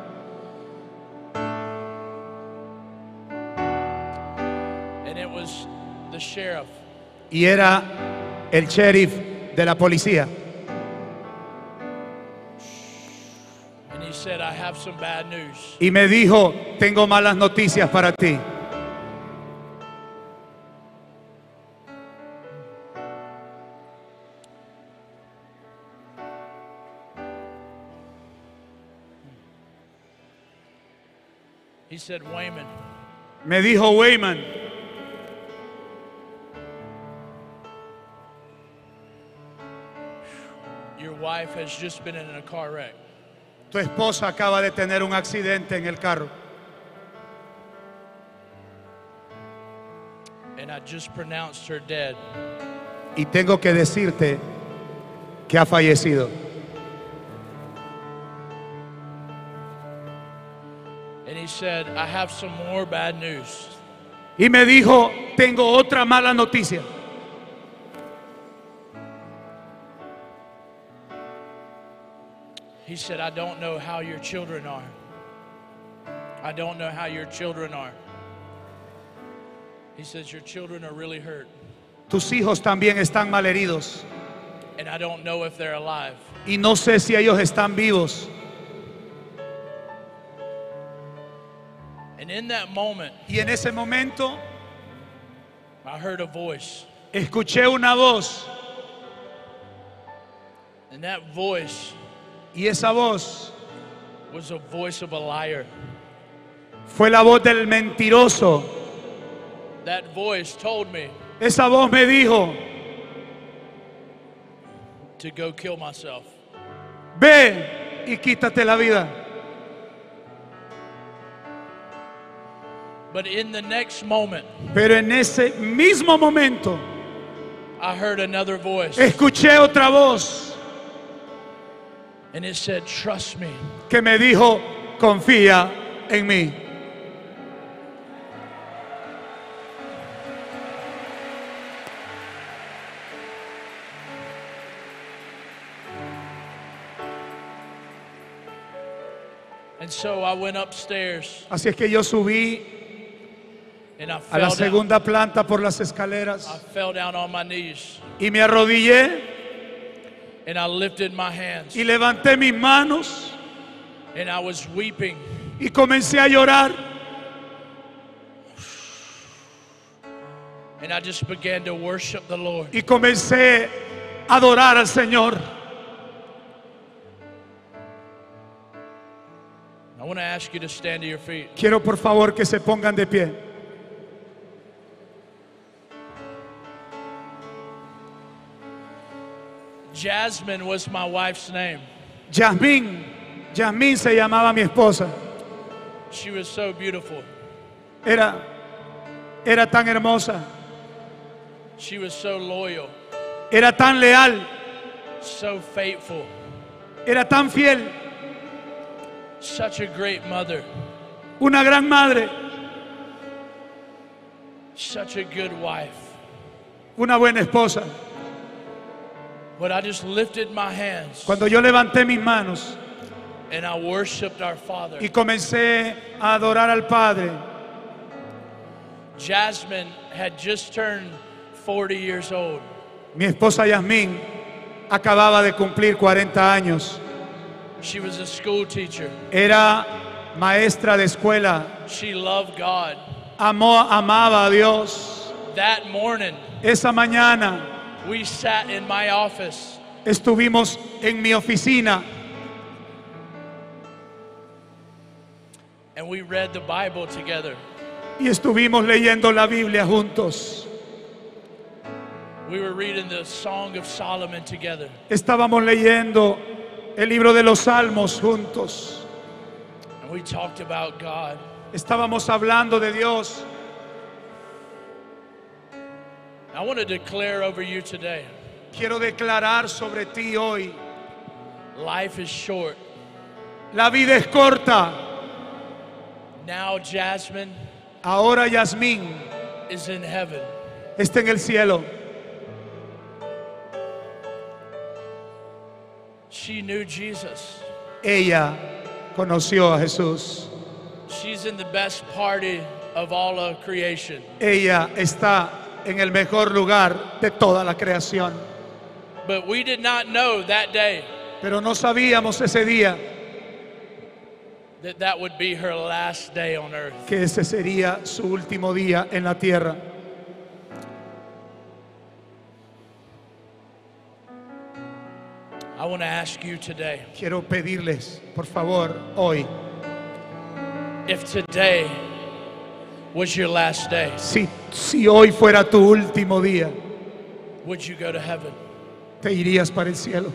And it was the sheriff. Y era el sheriff de la policía. And he said, I have some bad news. Y me dijo, tengo malas noticias para ti. He said, Wayman, Me dijo, Wayman, your wife has just been in a car wreck. tu esposa acaba de tener un accidente en el carro. And I just pronounced her dead. Y tengo que decirte que ha fallecido. And he said, I have some more bad news. Y me dijo, tengo otra mala noticia. He said, I don't know how your children are. I don't know how your children are. He says, your children are really hurt. Tus hijos también están malheridos. And I don't know if they're alive. Y no sé si ellos están vivos. And in that moment, Y en ese momento I heard a voice. escuché una voz. And that voice Y esa voz was a voice of a liar. fue la voz del mentiroso. That voice told me Esa voz me dijo, to go kill myself. ve y quítate la vida. But in the next moment, Pero en ese mismo momento I heard another voice. escuché otra voz And it said, trust me. que me dijo, confía en mí. And so I went upstairs Así es que yo subí and I a la fell down. segunda planta por las escaleras I fell down on my knees y me arrodillé and I lifted my hands y levanté mis manos and I was weeping. y comencé a llorar. And I just began to worship the Lord. Y comencé a adorar al Señor. I want to ask you to stand to your feet. Quiero por favor que se pongan de pie. Jasmine was my wife's name. Yasmín se llamaba mi esposa. She was so beautiful. Era tan hermosa, She was so loyal, era tan leal, so faithful, era tan fiel, such a great mother, una gran madre, such a good wife. una buena esposa. But I just lifted my hands Cuando yo levanté mis manos and I worshiped our Father. y comencé a adorar al Padre, Jasmine had just turned 40 years old. mi esposa Yasmín acababa de cumplir 40 años. She was a school teacher. Era maestra de escuela, She loved God. amaba a Dios. That morning, Esa mañana we sat in my office estuvimos en mi oficina and we read the Bible together. y estuvimos leyendo la Biblia juntos. We were reading the Song of Solomon together. Estábamos leyendo el libro de los Salmos juntos. And we talked about God. Estábamos hablando de Dios. I want to declare over you today, Quiero declarar sobre ti hoy: life is short. la vida es corta. Now Jasmine Ahora Yasmín is in heaven. está en el cielo. She knew Jesus. Ella conoció a Jesús. She's in the best party of all of creation. Ella está en el mejor lugar de toda la creación. But we did not know that day Pero no sabíamos ese día that that would be her last day on earth. que ese sería su último día en la tierra. I want to ask you today, Quiero pedirles, por favor, hoy, if today was your last day, si hoy fuera tu último día, would you go to heaven? te irías para el cielo.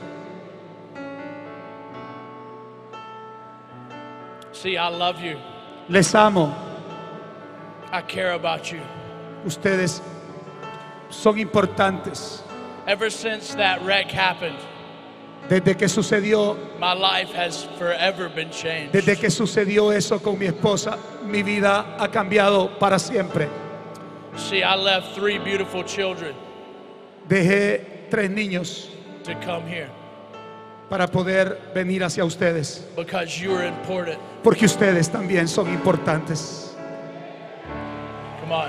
See, I love you. Les amo. I care about you. Ustedes son importantes. Ever since that wreck happened, Desde que sucedió, my life has forever been changed. desde que sucedió eso con mi esposa, mi vida ha cambiado para siempre. See, I left 3 beautiful children Dejé 3 niños to come here para poder venir hacia ustedes, because you are important. porque ustedes también son importantes. Come on.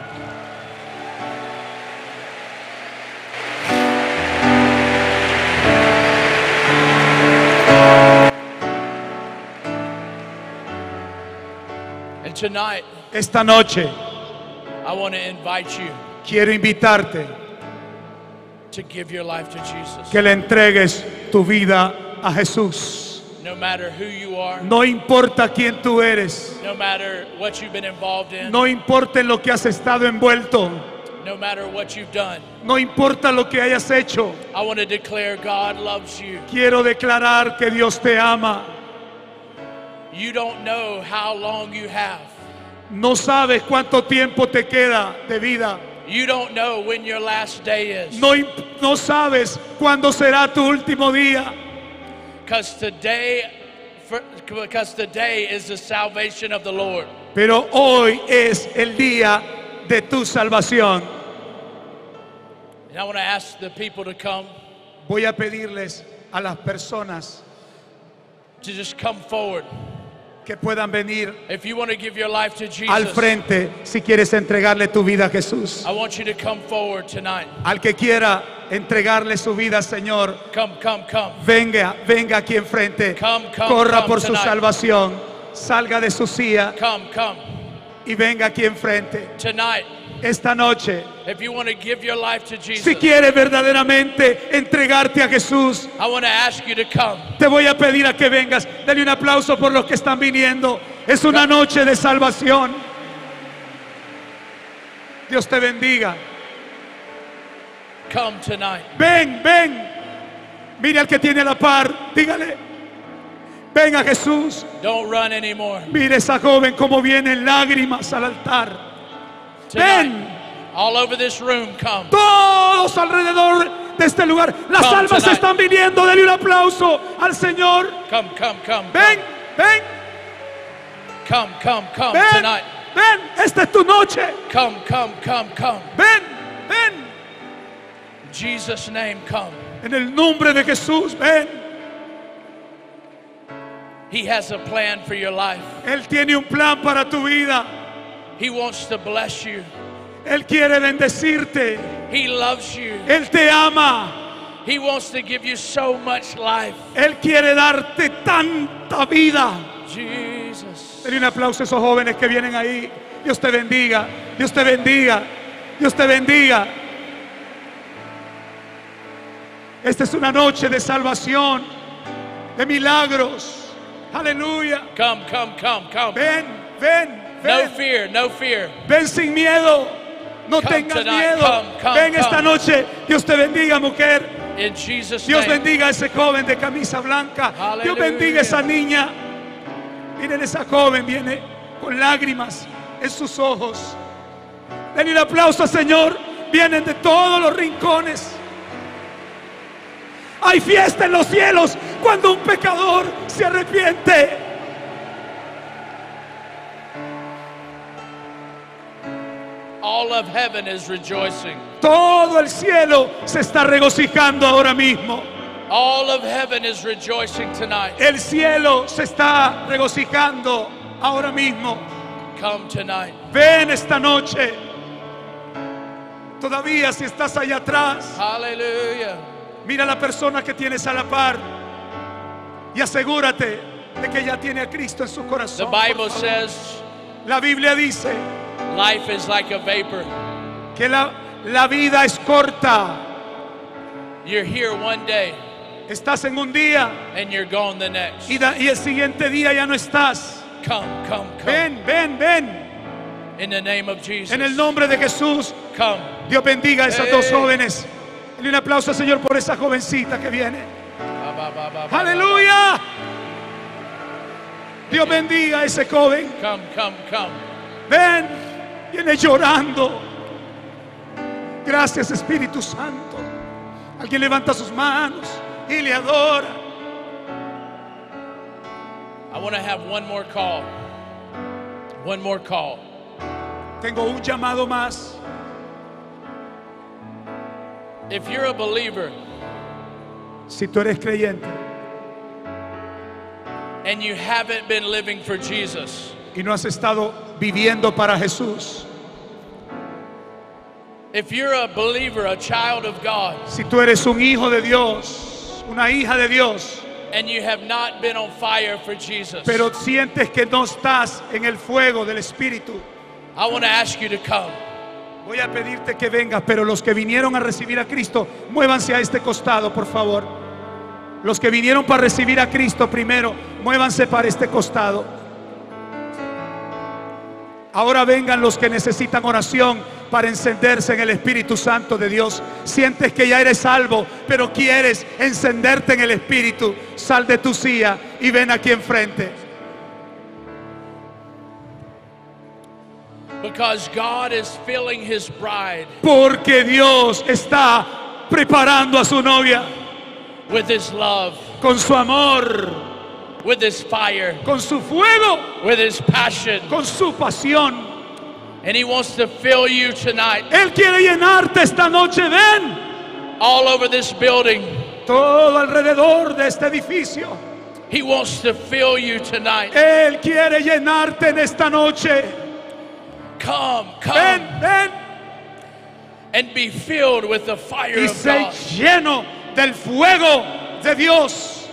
And tonight, Esta noche I want to invite you quiero invitarte to give your life to Jesus. que le entregues tu vida a Jesús. No matter who you are, No importa quién tú eres, no matter what you've been involved in, no importa en lo que has estado envuelto, no matter what you've done, no importa lo que hayas hecho. I want to declare God loves you. Quiero declarar que Dios te ama. You don't know how long you have. No sabes cuánto tiempo te queda de vida. You don't know when your last day is. No sabes cuándo será tu último día. Because today is the salvation of the Lord. Pero hoy es el día de tu salvación. And I want to ask the people to come, Voy a pedirles a las personas to just come forward. que puedan venir If you want to give your life to al Jesus, frente si quieres entregarle tu vida a Jesús. I want you to come forward tonight. Al que quiera entregarle su vida al Señor, Come. venga aquí enfrente. Come Corra por su tonight. salvación. Salga de su silla Come. y venga aquí enfrente. Tonight, Esta noche, if you want to give your life to Jesus, si quieres verdaderamente entregarte a Jesús, I want to ask you to come. te voy a pedir a que vengas. Dale un aplauso por los que están viniendo. Es una noche de salvación. Dios te bendiga. Come tonight. Ven. Mire al que tiene a la par, dígale, venga Jesús. Don't run anymore. Mire esa joven como viene en lágrimas al altar. Tonight, Ven, all over this room, come. todos alrededor de este lugar. Las Come almas tonight. están viniendo. Denle un aplauso al Señor. Come, come, come. Ven, ven, Come, come, come ven, tonight. ven. Esta es tu noche. Come, come, come, come. Ven, ven. In Jesus' name, come. En el nombre de Jesús, ven. He has a plan for your life. Él tiene un plan para tu vida. He wants to bless you. Él quiere bendecirte. He loves you. Él te ama. He wants to give you so much life. Él quiere darte tanta vida. Jesus. Denle un aplauso a esos jóvenes que vienen ahí. Dios te bendiga. Dios te bendiga. Dios te bendiga. Esta es una noche de salvación, de milagros. Aleluya. Come, come, come, come. Ven, ven, No ven. fear, no fear. Ven sin miedo. No Come tengas tonight. miedo. Come, Ven esta come. noche. Dios te bendiga, mujer. In Jesus' Dios name. bendiga a ese joven de camisa blanca. Dios Aleluya. bendiga a esa niña. Miren, esa joven viene con lágrimas en sus ojos. Denle un aplauso al Señor. Vienen de todos los rincones. Hay fiesta en los cielos cuando un pecador se arrepiente. All of heaven is rejoicing. Todo el cielo se está regocijando ahora mismo. All of heaven is rejoicing tonight. El cielo se está regocijando ahora mismo. Come tonight. Ven esta noche. Todavía si estás allá atrás, Hallelujah. mira a la persona que tienes a la par y asegúrate de que ya tiene a Cristo en su The corazón. Bible por favor. says La Biblia dice life is like a vapor. que la vida es corta. You're here one day Estás en un día and you're gone the next. y el siguiente día ya no estás. Come, come, come. Ven, ven, ven. In the name of Jesus. En el nombre de Jesús, Come. Dios bendiga a esas Hey. dos jóvenes. Dale un aplauso al Señor por esa jovencita que viene. Ba, ba, ba, ba, Aleluya. Dios bendiga a ese joven. Come, come, come. Ven, viene llorando. Gracias, Espíritu Santo. Alguien levanta sus manos y le adora. I want to have one more call. One more call. Tengo un llamado más. If you're a believer Si tú eres creyente and you haven't been living for Jesus, y no has estado viviendo para Jesús, if you're a believer, a child of God, si tú eres un hijo de Dios, una hija de Dios, and you have not been on fire for Jesus, pero sientes que no estás en el fuego del Espíritu, I want to ask you to come. voy a pedirte que vengas. Pero los que vinieron a recibir a Cristo, muévanse a este costado, por favor. Los que vinieron para recibir a Cristo primero, muévanse para este costado. Ahora vengan los que necesitan oración para encenderse en el Espíritu Santo de Dios. Sientes que ya eres salvo, pero quieres encenderte en el Espíritu. Sal de tu silla y ven aquí enfrente. Because God is filling His bride Porque Dios está preparando a su novia with His love, con su amor, with His fire, con su fuego, with His passion. con su pasión. And He wants to fill you tonight, Él quiere llenarte esta noche. Ven, all over this building. todo alrededor de este edificio. He wants to fill you tonight. Él quiere llenarte en esta noche. Come, come, Ven, ven and be filled with the fire y of sé God. lleno del fuego de Dios.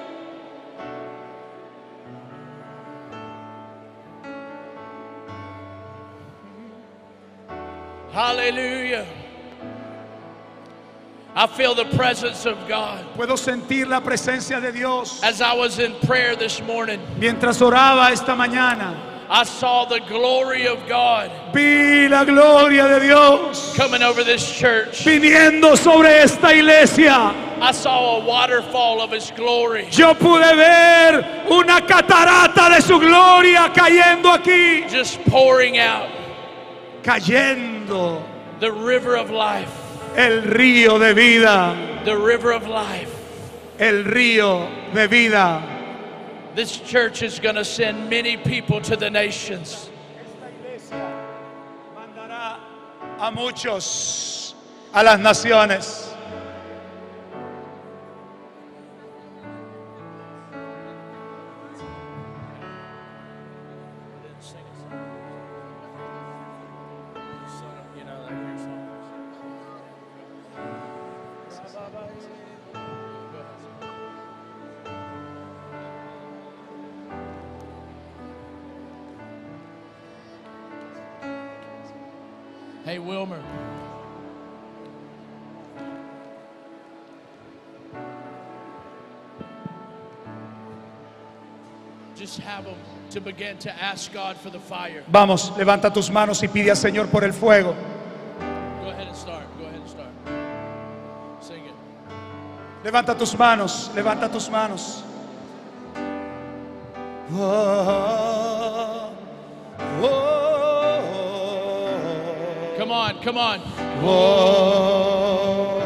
Hallelujah. I feel the presence of God. Puedo sentir la presencia de Dios. As I was in prayer this morning, Mientras oraba esta mañana, I saw the glory of God vi la gloria de Dios coming over this church. viniendo sobre esta iglesia. I saw a waterfall of His glory. Yo pude ver una catarata de su gloria cayendo aquí. Just pouring out. Cayendo. The river of life. El río de vida. The river of life. El río de vida. This church is going to send many people to the nations. Esta iglesia mandará a muchos a las naciones. Hey, Wilmer. Just have them to begin to ask God for the fire. Vamos, levanta tus manos y pide al Señor por el fuego. Go ahead and start. Go ahead and start. Sing it. Levanta tus manos, levanta tus manos. Oh, oh, oh, Come on, come on. oh,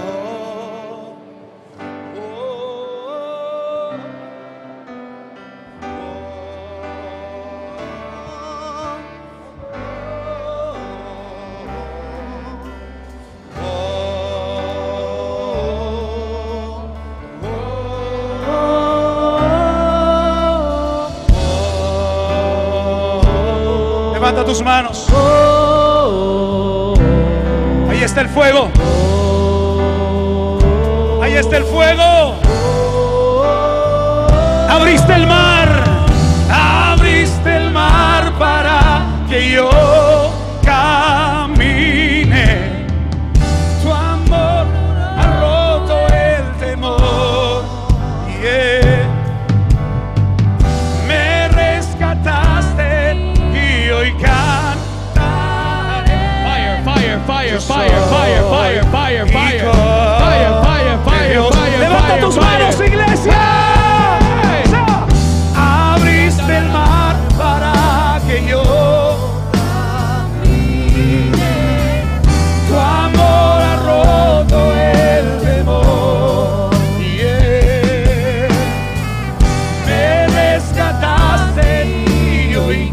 Levanta tus manos. Ahí está el fuego. Ahí está el fuego. Abriste el mar. Abriste el mar para que yo camine. Tu amor ha roto el temor. Yeah. Me rescataste y hoy cantaré. Fire, fire, fire, Yo fire, fire, fire, fire, fire. hijo Fire, fire, fire, de Dios. fire, Levanta fire, tus fire. manos, iglesia. Abriste el mar para que yo camine. Tu amor ha roto el temor. Yeah. Me rescataste y hoy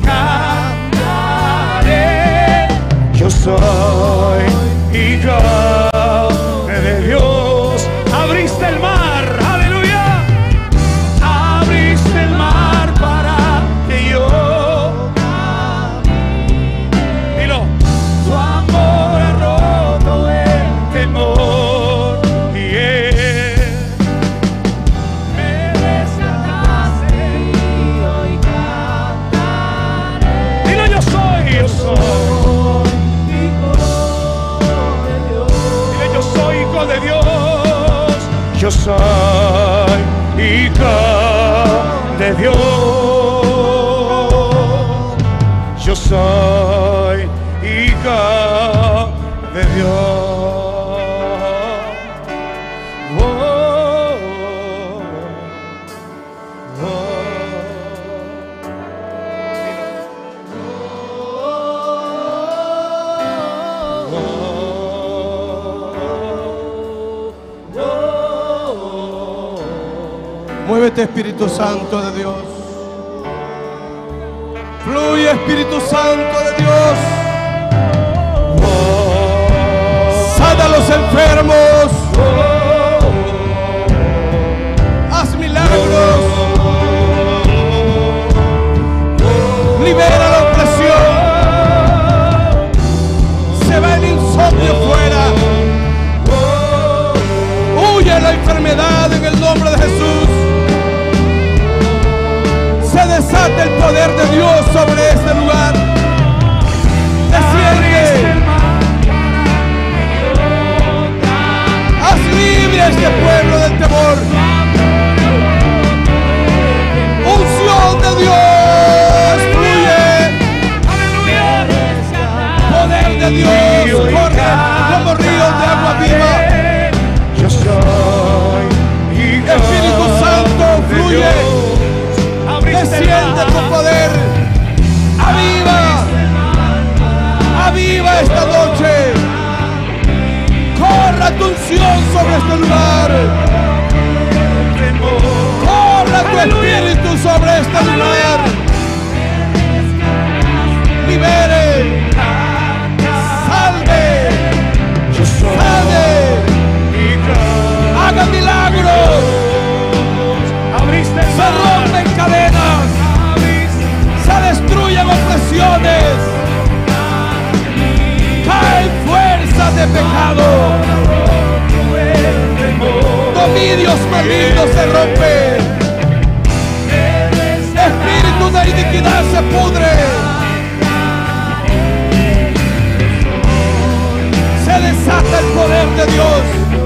cantaré. Yo soy hijo de Dios. Abriste el mar, aleluya. Abriste el mar para que yo camine. Dilo. Tu amor ha roto el temor. Yeah. Me rescataste y hoy cantaré. Dilo, yo soy hijo de Dios. Dile, yo soy hijo de Dios. Yo soy hijo de Dios. Yo soy hijo de Dios. Oh, oh, Muévete, Espíritu Santo de Dios. Fluye, Espíritu Santo de Dios. Sana a los enfermos. Haz milagros. Libera la opresión. Se va el insomnio fuera. Huye la enfermedad en el nombre de Jesús. Se desata el poder de Dios sobre este lugar. Desciende. Haz libre a este pueblo del temor. Unción de Dios fluye. Poder de Dios corre como ríos de agua viva. yo soy Desciende tu poder. Aviva. Aviva esta noche. Corra tu unción sobre este lugar. Corra tu espíritu sobre este lugar. Libere. Salve. Sane. Haga milagros. Se rompen cadenas. Se destruyen opresiones. Caen fuerzas de pecado. Dominios malignos se rompen. Espíritu de iniquidad se pudre. Se desata el poder de Dios.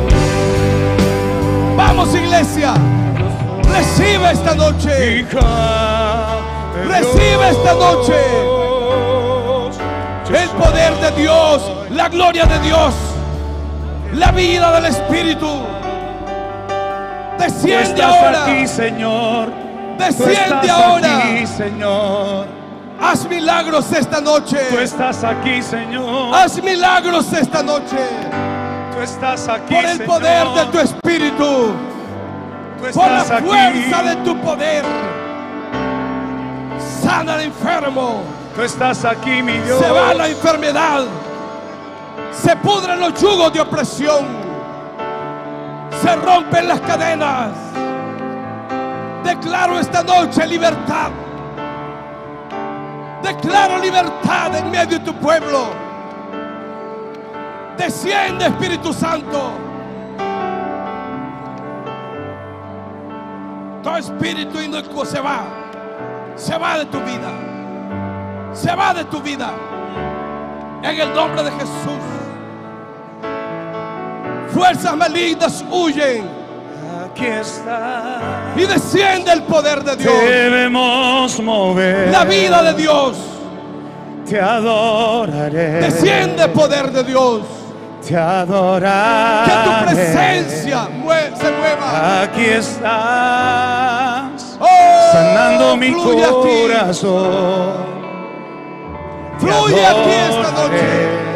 Vamos, iglesia. Recibe esta noche. Recibe esta noche el poder de Dios, la gloria de Dios, la vida del Espíritu. Desciende ahora. Aquí, Señor. Desciende ahora. Aquí, Señor. Haz milagros esta noche. Tú estás aquí, Señor. Haz milagros esta noche. Tú estás aquí, por el Señor. poder de tu Espíritu. Por la fuerza de tu poder. Sana al enfermo. Tú estás aquí, mi Dios. Se va la enfermedad. Se pudren los yugos de opresión. Se rompen las cadenas. Declaro esta noche libertad. Declaro libertad en medio de tu pueblo. Desciende, Espíritu Santo. Todo espíritu inocuo se va. Se va de tu vida. Se va de tu vida. En el nombre de Jesús. Fuerzas malignas huyen. Aquí está. Y desciende el poder de Dios. Debemos mover. La vida de Dios. Te adoraré. Desciende poder de Dios. Te adoraré. Que tu presencia se mueva. Aquí estás. Oh, sanando mi fluye corazón. Aquí. Fluye aquí esta noche.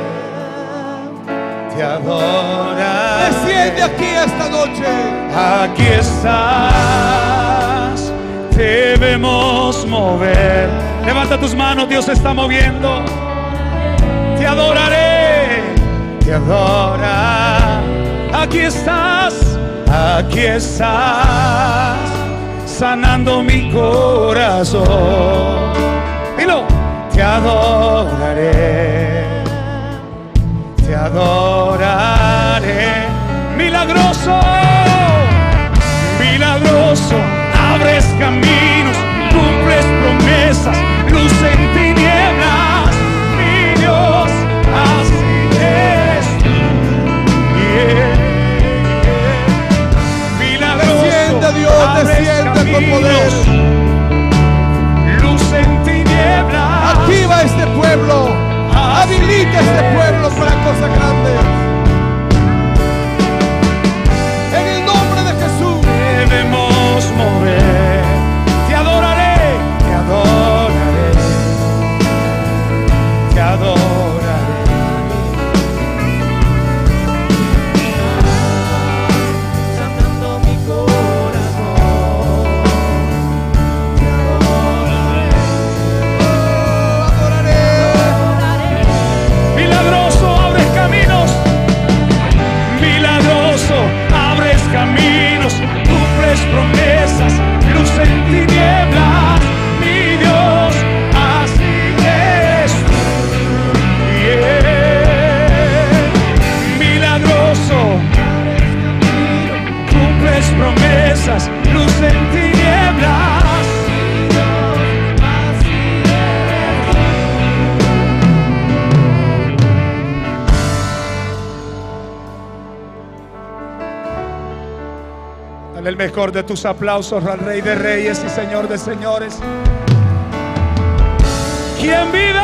Te adoraré. Desciende aquí esta noche. Aquí estás. Debemos mover. Levanta tus manos, Dios se está moviendo. Te adoraré. Te adora. Aquí estás. Aquí estás. Sanando mi corazón. Dilo. Te adoraré. Te adoraré. Milagroso. Milagroso. Abres caminos, cumples promesas, luz en tinieblas, mi Dios, así eres tú. Milagroso, Desciende Dios, desciende con poder. Luz en tinieblas. Activa este pueblo, habilita este pueblo para cosas grandes. En el nombre de Jesús. Debemos mover. Te adoraré, te adoraré, te adoraré. Sanando mi corazón. Te adoraré. Milagroso, abres caminos. Milagroso, abres caminos. Cumples promesas, luz en tinieblas, mi Dios, así es tú. Milagroso, cumples promesas, luz en tinieblas, mi Dios, así es. Dale el mejor de tus aplausos al Rey de Reyes y Señor de Señores. ¿Quién vive?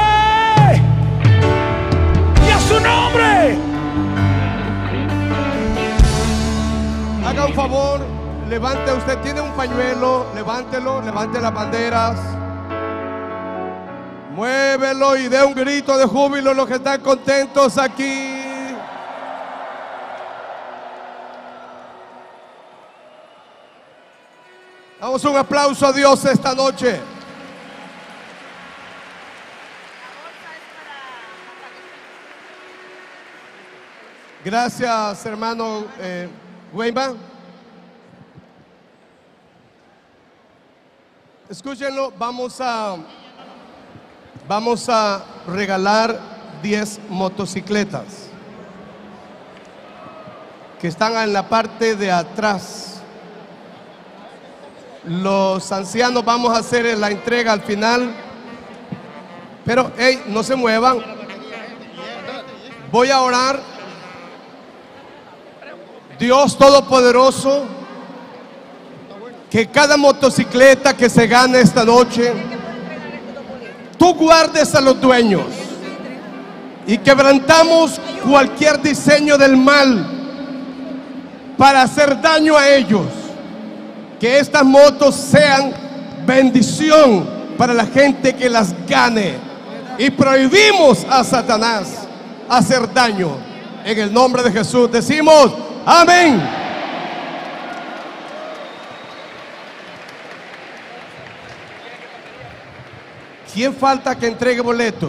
Y a su nombre. Haga un favor, Levante, usted tiene un pañuelo, levántelo, levante las banderas. Muévelo y dé un grito de júbilo los que están contentos aquí. Damos un aplauso a Dios esta noche. Gracias, hermano Weyman. Escúchenlo, vamos a regalar 10 motocicletas que están en la parte de atrás. Los ancianos vamos a hacer la entrega al final, pero hey, no se muevan. Voy a orar. Dios Todopoderoso, que cada motocicleta que se gane esta noche, tú guardes a los dueños y quebrantamos cualquier diseño del mal para hacer daño a ellos. Que estas motos sean bendición para la gente que las gane, y prohibimos a Satanás hacer daño. En el nombre de Jesús decimos amén. ¿Quién falta que entregue boletos?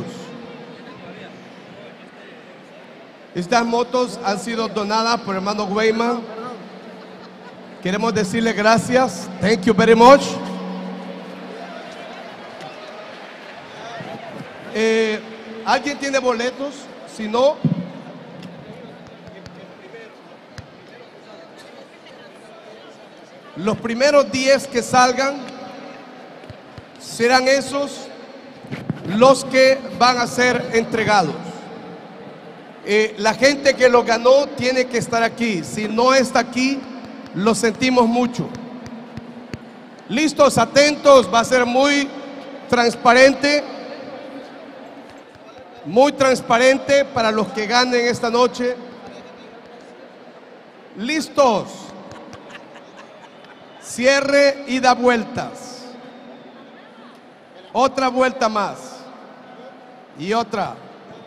Estas motos han sido donadas por el hermano Weyman. Queremos decirle gracias. Thank you very much. ¿Alguien tiene boletos? Si no, los primeros 10 que salgan serán esos los que van a ser entregados. La gente que lo ganó tiene que estar aquí. Si no está aquí, lo sentimos mucho. Listos, atentos, va a ser muy transparente para los que ganen esta noche. Listos. Cierre y da vueltas. Otra vuelta más. Y otra.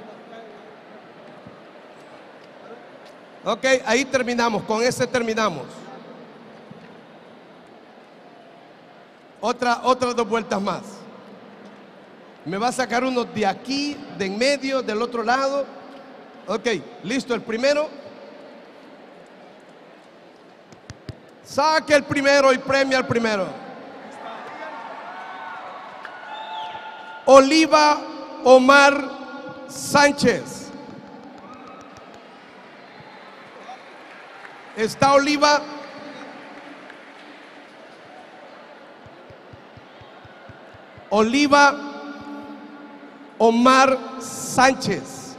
Ok, ahí terminamos. Con ese terminamos. Otras 2 vueltas más. Me va a sacar uno de aquí, de en medio, del otro lado. Ok, listo, el primero. Saque el primero y premia al primero. Oliva Omar Sánchez. ¿Está Oliva? Oliva Omar Sánchez.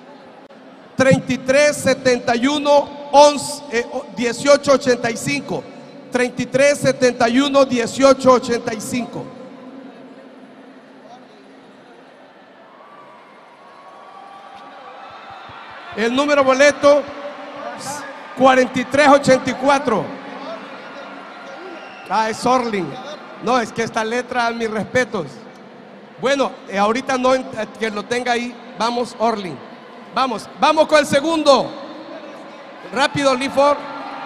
3371 1885. 3371 1885. El número boleto 4384. Es Orling. No, es que esta letra, mis respetos. Bueno, ahorita no, que lo tenga ahí. Vamos, Orling. Vamos con el segundo. Rápido, Lifor.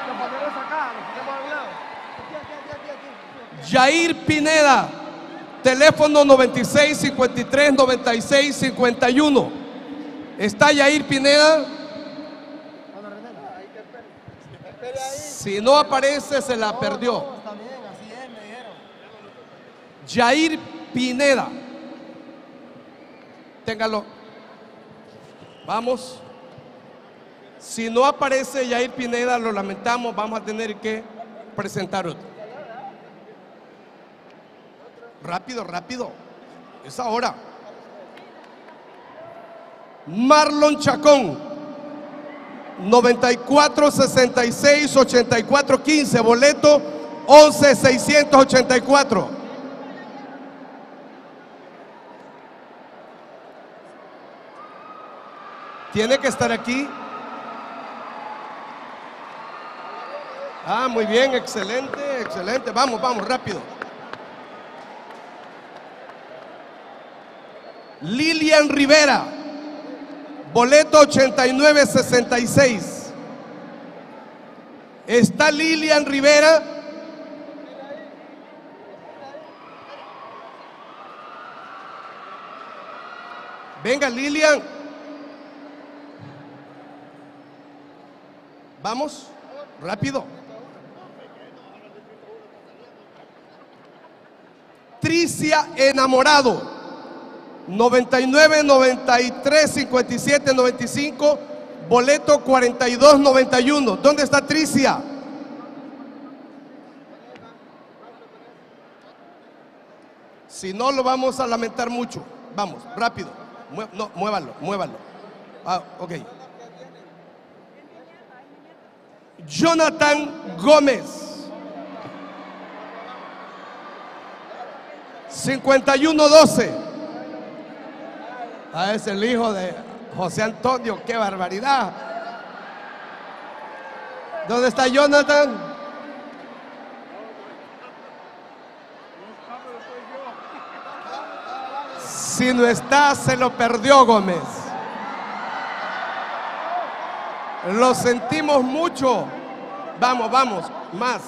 Yair Pineda. Teléfono 9653-9651. ¿Está Yair Pineda? Si no aparece, se la perdió. Yair Pineda. Téngalo. Vamos. Si no aparece Yair Pineda, lo lamentamos, vamos a tener que presentar otro. Rápido, rápido. Es ahora. Marlon Chacón. 9466-8415. Boleto 11684. Tiene que estar aquí. Ah, muy bien, excelente, excelente. Vamos, vamos, rápido. Lilian Rivera, boleto 8966. ¿Está Lilian Rivera? Venga, Lilian. Vamos, rápido. Tricia Enamorado, 99, 93, 57, 95, boleto 42, 91. ¿Dónde está Tricia? Si no, lo vamos a lamentar mucho. Vamos, rápido. No, muévalo, muévalo. Ah, ok. Jonathan Gómez, 5112. Ah, es el hijo de José Antonio. ¡Qué barbaridad! ¿Dónde está Jonathan? Si no está, se lo perdió Gómez. Lo sentimos mucho. Vamos, vamos, más.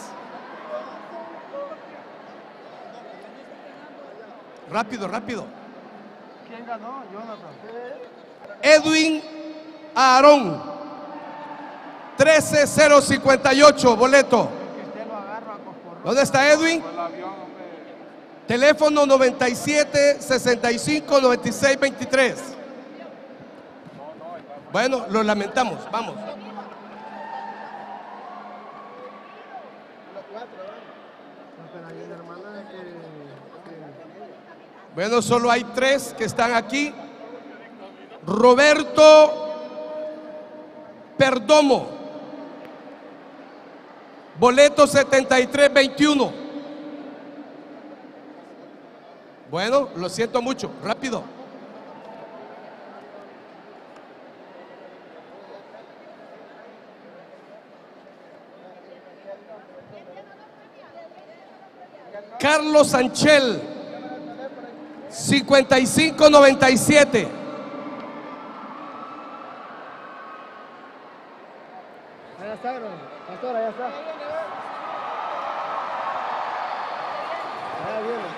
Rápido, rápido. ¿Quién ganó? Jonathan. Edwin Aarón, 13058, boleto. ¿Dónde está Edwin? Teléfono 97 65 96 23. Bueno, lo lamentamos, vamos. Bueno, solo hay 3 que están aquí. Roberto Perdomo, boleto 7321. Bueno, lo siento mucho, rápido. Carlos Sanchel, 5597. Allá está, pastor, allá está. Allá viene.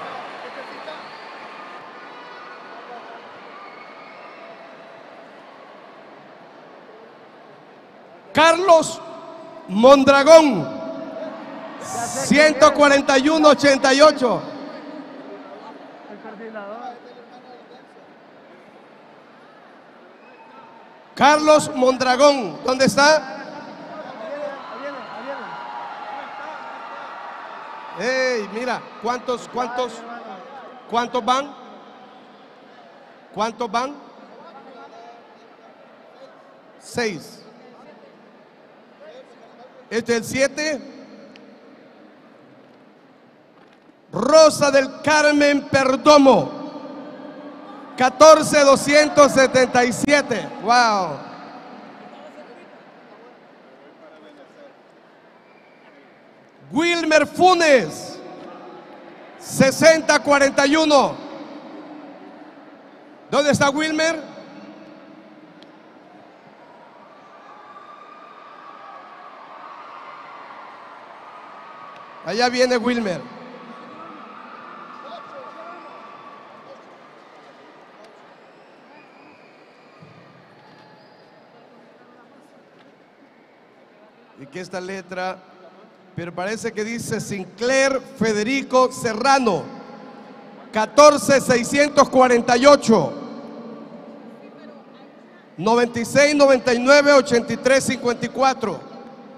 Carlos Mondragón, 14188. Carlos Mondragón, ¿dónde está? Hey, mira, ¿cuántos van? ¿Cuántos van? 6. Este es el 7. Rosa del Carmen Perdomo, 14277. Wow. Wilmer Funes, 6041. ¿Dónde está Wilmer? Allá viene Wilmer. Y que esta letra, pero parece que dice Sinclair Federico Serrano, 14648, 96 99 83 54.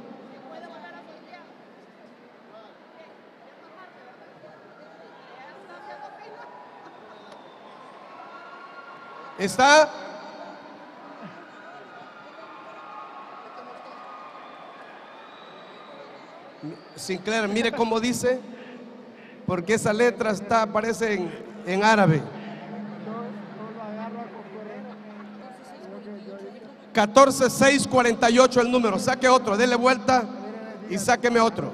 ¿Está? Sinclair, mire cómo dice, porque esa letra aparece en árabe. 14648 el número, saque otro, dele vuelta. Y sáqueme otro.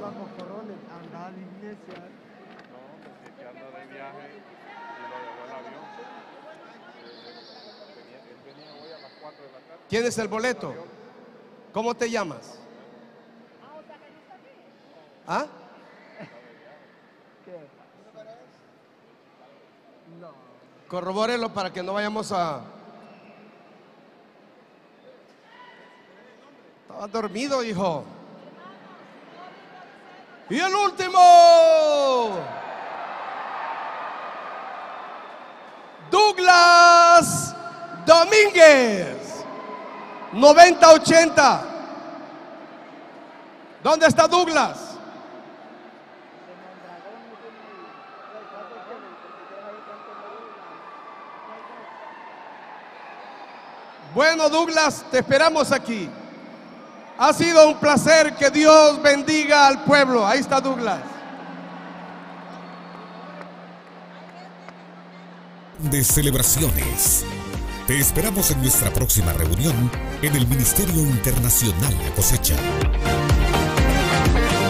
¿Quién es el boleto? ¿Cómo te llamas? ¿Ah? Corrobórelo para que no vayamos a... Estaba dormido, hijo. Y el último, Douglas Domínguez, 90-80. ¿Dónde está Douglas? Bueno, Douglas, te esperamos aquí. Ha sido un placer. Que Dios bendiga al pueblo. Ahí está Douglas. De celebraciones. Te esperamos en nuestra próxima reunión en el Ministerio Internacional La Cosecha.